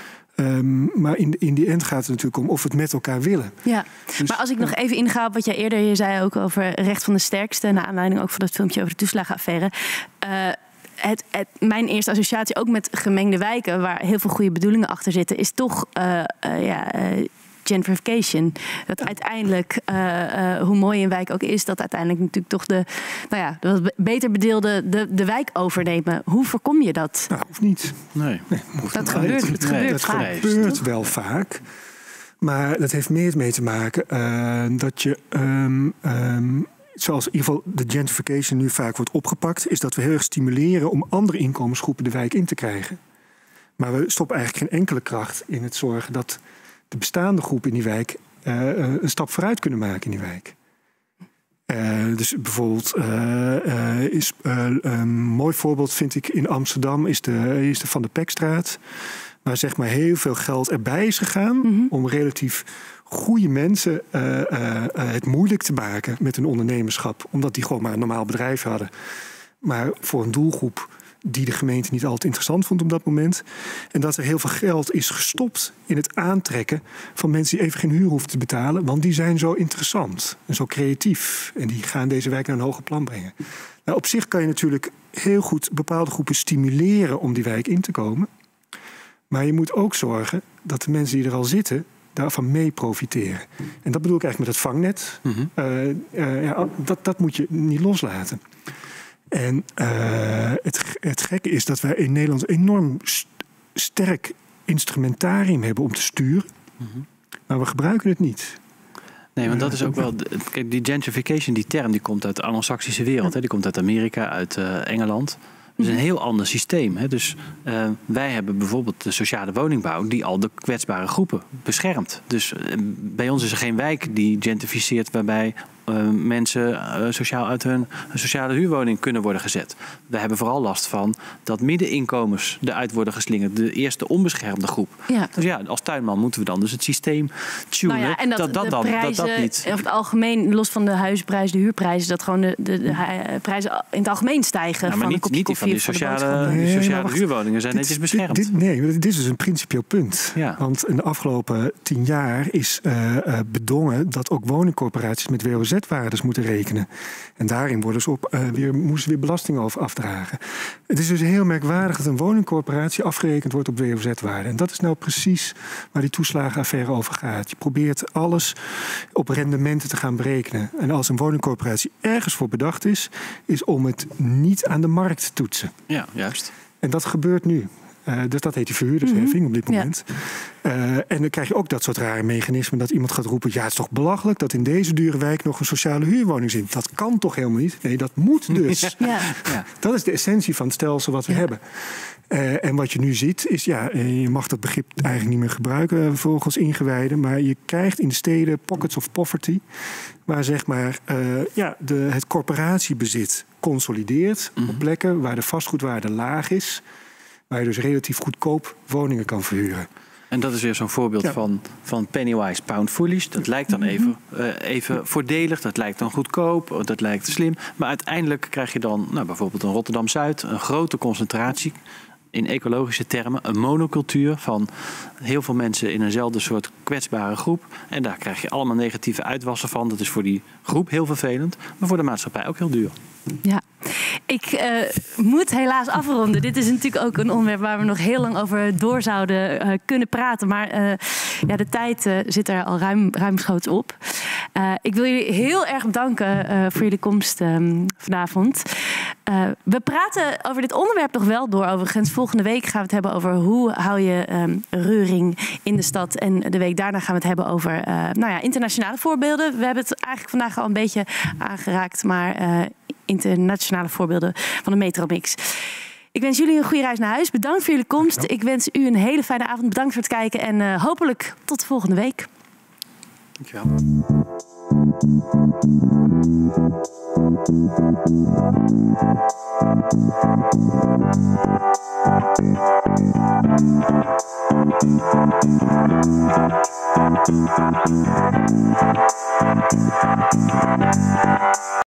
Um, maar in, in die end gaat het natuurlijk om of we het met elkaar willen. Ja, dus, maar als ik nog even inga op wat jij eerder je zei ook over recht van de sterkste, naar aanleiding ook van dat filmpje over de toeslagenaffaire. Uh, Het, het, mijn eerste associatie ook met gemengde wijken, waar heel veel goede bedoelingen achter zitten, is toch uh, uh, ja, uh, gentrification. Dat uiteindelijk, uh, uh, hoe mooi een wijk ook is, dat uiteindelijk natuurlijk toch de, nou ja, de beter bedeelde de, de wijk overnemen. Hoe voorkom je dat? Nou, hoeft niet. Nee. nee dat gebeurt, het gebeurt dat vaak. gebeurt wel vaak. Maar dat heeft meer mee te maken uh, dat je, um, um, zoals in ieder geval de gentrification nu vaak wordt opgepakt, is dat we heel erg stimuleren om andere inkomensgroepen de wijk in te krijgen. Maar we stoppen eigenlijk geen enkele kracht in het zorgen dat de bestaande groepen in die wijk uh, een stap vooruit kunnen maken in die wijk. Uh, dus bijvoorbeeld, uh, uh, is, uh, een mooi voorbeeld vind ik in Amsterdam is de, is de Van de Pekstraat. Waar zeg maar heel veel geld erbij is gegaan mm-hmm. om relatief goede mensen uh, uh, uh, het moeilijk te maken met hun ondernemerschap. Omdat die gewoon maar een normaal bedrijf hadden. Maar voor een doelgroep die de gemeente niet altijd interessant vond op dat moment. En dat er heel veel geld is gestopt in het aantrekken van mensen die even geen huur hoeven te betalen. Want die zijn zo interessant en zo creatief. En die gaan deze wijk naar een hoger plan brengen. Nou, op zich kan je natuurlijk heel goed bepaalde groepen stimuleren om die wijk in te komen. Maar je moet ook zorgen dat de mensen die er al zitten daarvan mee profiteren. En dat bedoel ik eigenlijk met het vangnet. Mm-hmm. Uh, uh, ja, dat, dat moet je niet loslaten. En uh, het, het gekke is dat wij in Nederland een enorm st- sterk instrumentarium hebben om te sturen. Mm-hmm. Maar we gebruiken het niet. Nee, want dat is ook wel... Kijk, die gentrification, die term, die komt uit de Anglo-Saxische wereld. Hè? Die komt uit Amerika, uit uh, Engeland. Het is een heel ander systeem. Hè? Dus uh, wij hebben bijvoorbeeld de sociale woningbouw die al de kwetsbare groepen beschermt. Dus uh, bij ons is er geen wijk die gentrificeert waarbij uh, mensen uh, sociaal uit hun sociale huurwoning kunnen worden gezet. We hebben vooral last van dat middeninkomens eruit worden geslingerd. De eerste onbeschermde groep. Ja. Dus ja, als tuinman moeten we dan dus het systeem tunen. Nou ja, en dat dat, dat, dan, prijzen, dat dat niet... Over het algemeen, los van de huisprijs, de huurprijzen, dat gewoon de, de, de prijzen in het algemeen stijgen. Ja, maar van niet, een kopje niet die van die sociale, die sociale nee, huurwoningen zijn dit, netjes beschermd. Dit, dit, nee, dit is dus een principieel punt. Ja. Want in de afgelopen tien jaar is uh, uh, bedongen dat ook woningcorporaties met W O Z-waardes moeten rekenen. En daarin worden ze op, uh, weer, moesten ze weer belasting over afdragen. Het is dus heel merkwaardig dat een woningcorporatie afgerekend wordt op W O Z-waarde. En dat is nou precies waar die toeslagenaffaire over gaat. Je probeert alles op rendementen te gaan berekenen. En als een woningcorporatie ergens voor bedacht is, is om het niet aan de markt te toetsen. Ja, juist. En dat gebeurt nu. Uh, dus dat heet die verhuurdersheffing mm-hmm. op dit moment. Ja. Uh, en dan krijg je ook dat soort rare mechanismen dat iemand gaat roepen, ja, het is toch belachelijk dat in deze dure wijk nog een sociale huurwoning zit. Dat kan toch helemaal niet? Nee, dat moet dus. Ja. Ja. Dat is de essentie van het stelsel wat we ja. hebben. Uh, en wat je nu ziet is, ja, je mag dat begrip eigenlijk niet meer gebruiken volgens ingewijden, maar je krijgt in de steden pockets of poverty, waar zeg maar uh, ja, de, het corporatiebezit consolideert mm-hmm. op plekken waar de vastgoedwaarde laag is, waar je dus relatief goedkoop woningen kan verhuren. En dat is weer zo'n voorbeeld ja. van, van Pennywise Pound Foolish. Dat lijkt dan even, uh, even voordelig, dat lijkt dan goedkoop, dat lijkt slim. Maar uiteindelijk krijg je dan nou, bijvoorbeeld in Rotterdam-Zuid een grote concentratie, in ecologische termen, een monocultuur van heel veel mensen in eenzelfde soort kwetsbare groep. En daar krijg je allemaal negatieve uitwassen van. Dat is voor die groep heel vervelend, maar voor de maatschappij ook heel duur. Ja, ik uh, moet helaas afronden. Dit is natuurlijk ook een onderwerp waar we nog heel lang over door zouden uh, kunnen praten. Maar uh, ja, de tijd uh, zit er al ruim, ruimschoots op. Uh, ik wil jullie heel erg bedanken uh, voor jullie komst um, vanavond. Uh, we praten over dit onderwerp nog wel door. Overigens, volgende week gaan we het hebben over hoe hou je um, reuring in de stad. En de week daarna gaan we het hebben over uh, nou ja, internationale voorbeelden. We hebben het eigenlijk vandaag al een beetje aangeraakt, maar uh, internationale voorbeelden van de Metromix. Ik wens jullie een goede reis naar huis. Bedankt voor jullie komst. Ik wens u een hele fijne avond. Bedankt voor het kijken en uh, hopelijk tot de volgende week. Dankjewel. Thank you.